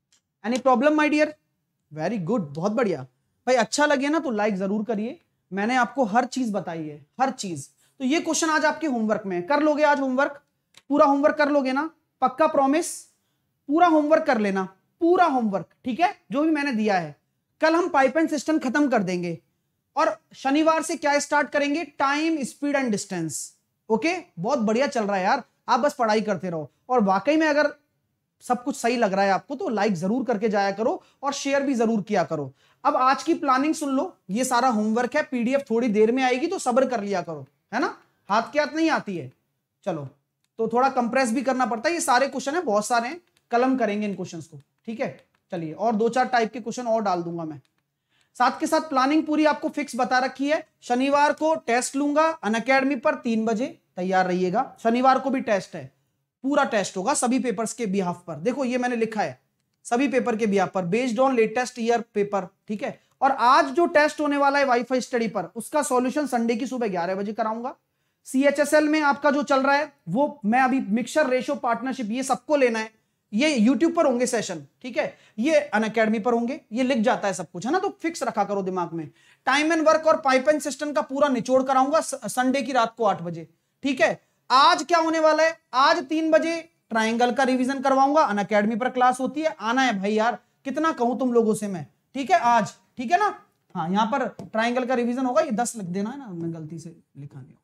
any problem my dear? Very good, बहुत बढ़िया भाई। अच्छा लगे ना तो लाइक जरूर करिए। मैंने आपको हर चीज बताई है, हर चीज। तो ये क्वेश्चन आज आपके होमवर्क में कर लोगे, आज होमवर्क पूरा होमवर्क कर लोगे ना, पक्का प्रॉमिस? पूरा होमवर्क कर लेना, पूरा होमवर्क, ठीक है, जो भी मैंने दिया है। कल हम पाइप एंड सिस्टम खत्म कर देंगे और शनिवार से क्या स्टार्ट करेंगे, time, speed and distance. Okay, बहुत बढ़िया चल रहा है यार, आप बस पढ़ाई करते रहो। और वाकई में अगर सब कुछ सही लग रहा है आपको तो लाइक जरूर करके जाया करो और शेयर भी जरूर किया करो। अब आज की प्लानिंग सुन लो, ये सारा होमवर्क है, पीडीएफ थोड़ी देर में आएगी तो सब्र कर लिया करो, है ना, हाथ के हाथ नहीं आती है। चलो, तो थोड़ा कंप्रेस भी करना पड़ता है, ये सारे क्वेश्चन है, बहुत सारे हैं, कल हम करेंगे इन क्वेश्चंस को, ठीक है। चलिए, और 2-4 टाइप के क्वेश्चन और डाल दूंगा मैं। साथ के साथ प्लानिंग पूरी आपको फिक्स बता रखी है। शनिवार को टेस्ट लूंगा अनअकैडमी पर 3 बजे, तैयार रहिएगा। शनिवार को भी टेस्ट है, पूरा टेस्ट होगा सभी पेपर्स के बिहाफ पर। देखो ये मैंने लिखा है, सभी पेपर के बिहाफ पर, based on latest year paper, ठीक है। और आज जो टेस्ट होने वाला है वाईफाई स्टडी पर, उसका सॉल्यूशन संडे की सुबह 11 बजे कराऊंगा। सीएचएसएल में आपका जो चल रहा है वो मैं अभी मिक्सचर रेशो पार्टनरशिप, ये सबको लेना है, ये यूट्यूब पर होंगे सेशन, ठीक है, ये अनअकैडमी पर होंगे, ये लिख जाता है सब कुछ, है ना, तो फिक्स रखा करो दिमाग में। टाइम एंड वर्क और पाइप एंड सिस्टम का पूरा निचोड़ कराऊंगा संडे की रात को 8 बजे, ठीक है। आज क्या होने वाला है, आज 3 बजे ट्राइंगल का रिवीजन करवाऊंगा, अनअकैडमी पर क्लास होती है, आना है भाई यार, कितना कहूं तुम लोगों से मैं, ठीक है, आज, ठीक है ना। हाँ, यहां पर ट्राइंगल का रिवीजन होगा, ये 10 लिख देना है ना, मैं गलती से लिखा नहीं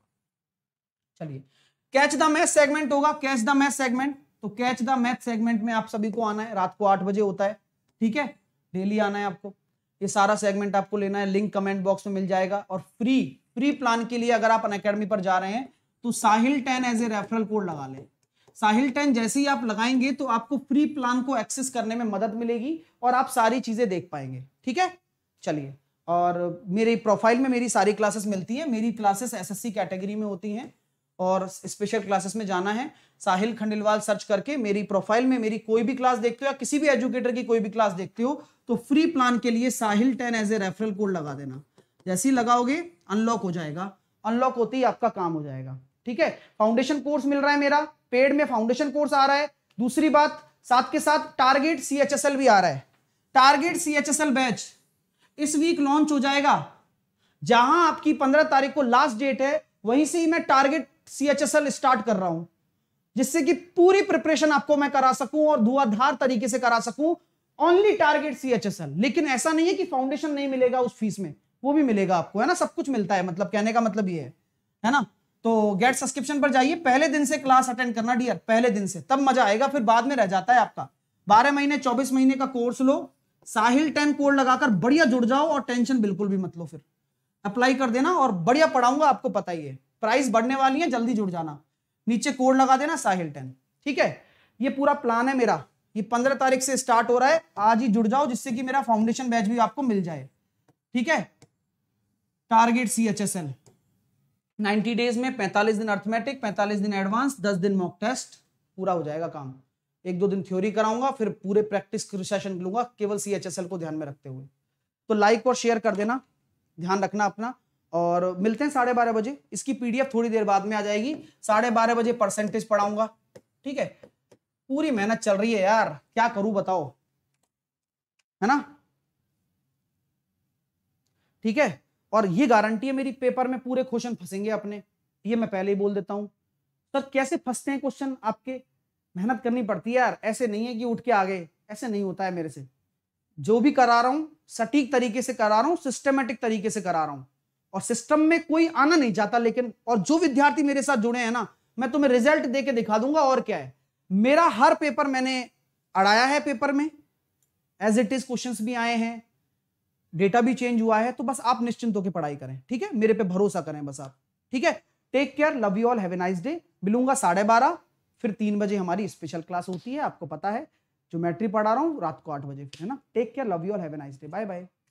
होगा। चलिए, कैच द मैथ सेगमेंट होगा, कैच द मैथ सेगमेंट, तो कैच द मैथ सेगमेंट में आप सभी को आना है, रात को 8 बजे होता है, ठीक है, डेली आना है आपको। ये सारा सेगमेंट आपको लेना है, लिंक कमेंट बॉक्स में मिल जाएगा। और फ्री प्लान के लिए अगर आप अनअकैडमी पर जा रहे हैं तो Sahil 10 as a referral code लगा लें। साहिल 10 जैसे ही आप लगाएंगे तो आपको फ्री प्लान को एक्सेस करने में मदद मिलेगी और आप सारी चीजें देख पाएंगे, ठीक है। चलिए, और मेरी प्रोफाइल में मेरी सारी क्लासेस मिलती है, मेरी क्लासेस एसएससी कैटेगरी में होती हैं और स्पेशल क्लासेस में जाना है, साहिल खंडेलवाल सर्च करके मेरी प्रोफाइल में मेरी कोई भी क्लास देखते हो या किसी भी एजुकेटर की कोई भी क्लास देखते हो तो फ्री प्लान के लिए Sahil 10 as a referral code लगा देना। जैसे ही लगाओगे अनलॉक हो जाएगा, अनलॉक होते ही आपका काम हो जाएगा। ठीक है, फाउंडेशन कोर्स मिल रहा है मेरा, पेड में फाउंडेशन कोर्स आ रहा है। दूसरी बात, साथ के साथ टारगेट CHSL भी आ रहा है। टारगेट CHSL बैच इस वीक लॉन्च हो जाएगा। जहां आपकी 15 तारीख को लास्ट डेट है, वहीं से ही मैं टारगेट CHSL स्टार्ट कर रहा हूं, जिससे कि पूरी प्रिपरेशन आपको मैं करा सकूं और धुआंधार तरीके से करा सकूं। Only target CHSL। लेकिन ऐसा नहीं है कि फाउंडेशन नहीं मिलेगा उस फीस में, वो भी मिलेगा आपको, है ना, सब कुछ मिलता है। मतलब कहने का मतलब ये है ना। तो गेट सब्सक्रिप्शन पर जाइए, पहले दिन से क्लास अटेंड करना डियर, पहले दिन से, तब मजा आएगा, फिर बाद में रह जाता है आपका। 12 महीने 24 महीने का कोर्स लो, साहिल 10 कोड लगाकर बढ़िया जुड़ जाओ और टेंशन बिल्कुल भी मत लो, फिर अप्लाई कर देना और बढ़िया पढ़ाऊंगा, आपको पता ही है। प्राइस बढ़ने वाली है, जल्दी जुड़ जाना, नीचे कोड लगा देना साहिल 10। ठीक है, ये पूरा प्लान है मेरा, ये 15 तारीख से स्टार्ट हो रहा है, आज ही जुड़ जाओ जिससे कि मेरा फाउंडेशन बैच भी आपको मिल जाए। ठीक है, टारगेट CHSL 90 डेज में 45 दिन अर्थमेटिक, 45 दिन एडवांस, 10 दिन मॉक टेस्ट, पूरा हो जाएगा काम। 1-2 दिन थ्योरी कराऊंगा, फिर पूरे प्रैक्टिस सेशन लूंगा केवल CHSL को ध्यान में रखते हुए। तो लाइक और शेयर कर देना, ध्यान रखना अपना, और मिलते हैं 12:30 बजे। इसकी PDF थोड़ी देर बाद में आ जाएगी। 12:30 बजे परसेंटेज पढ़ाऊंगा। ठीक है, पूरी मेहनत चल रही है यार, क्या करूं बताओ, है ना। ठीक है, और ये गारंटी है मेरी, पेपर में पूरे क्वेश्चन फंसेंगे अपने, ये मैं पहले ही बोल देता हूं। सर कैसे फंसते हैं क्वेश्चन आपके, मेहनत करनी पड़ती है यार, ऐसे नहीं है कि उठ के आ गए, ऐसे नहीं होता है मेरे से। जो भी करा रहा हूं सटीक तरीके से करा रहा हूं, सिस्टमेटिक तरीके से करा रहा हूं, और सिस्टम में कोई आना नहीं चाहता। लेकिन और जो विद्यार्थी मेरे साथ जुड़े हैं ना, मैं तुम्हें रिजल्ट देके दिखा दूंगा। और क्या है, मेरा हर पेपर मैंने अड़ाया है, पेपर में एज इट इज क्वेश्चंस भी आए हैं, डेटा भी चेंज हुआ है। तो बस आप निश्चिंत होकर पढ़ाई करें, ठीक है, मेरे पे भरोसा करें बस आप। ठीक है, take care, love you all, have a nice day. मिलूंगा 12:30, फिर 3 बजे हमारी स्पेशल क्लास होती है, आपको पता है, ज्योमेट्री पढ़ा रहा हूं रात को 8 बजे, है ना। Take care, love you all, have a nice day, bye bye.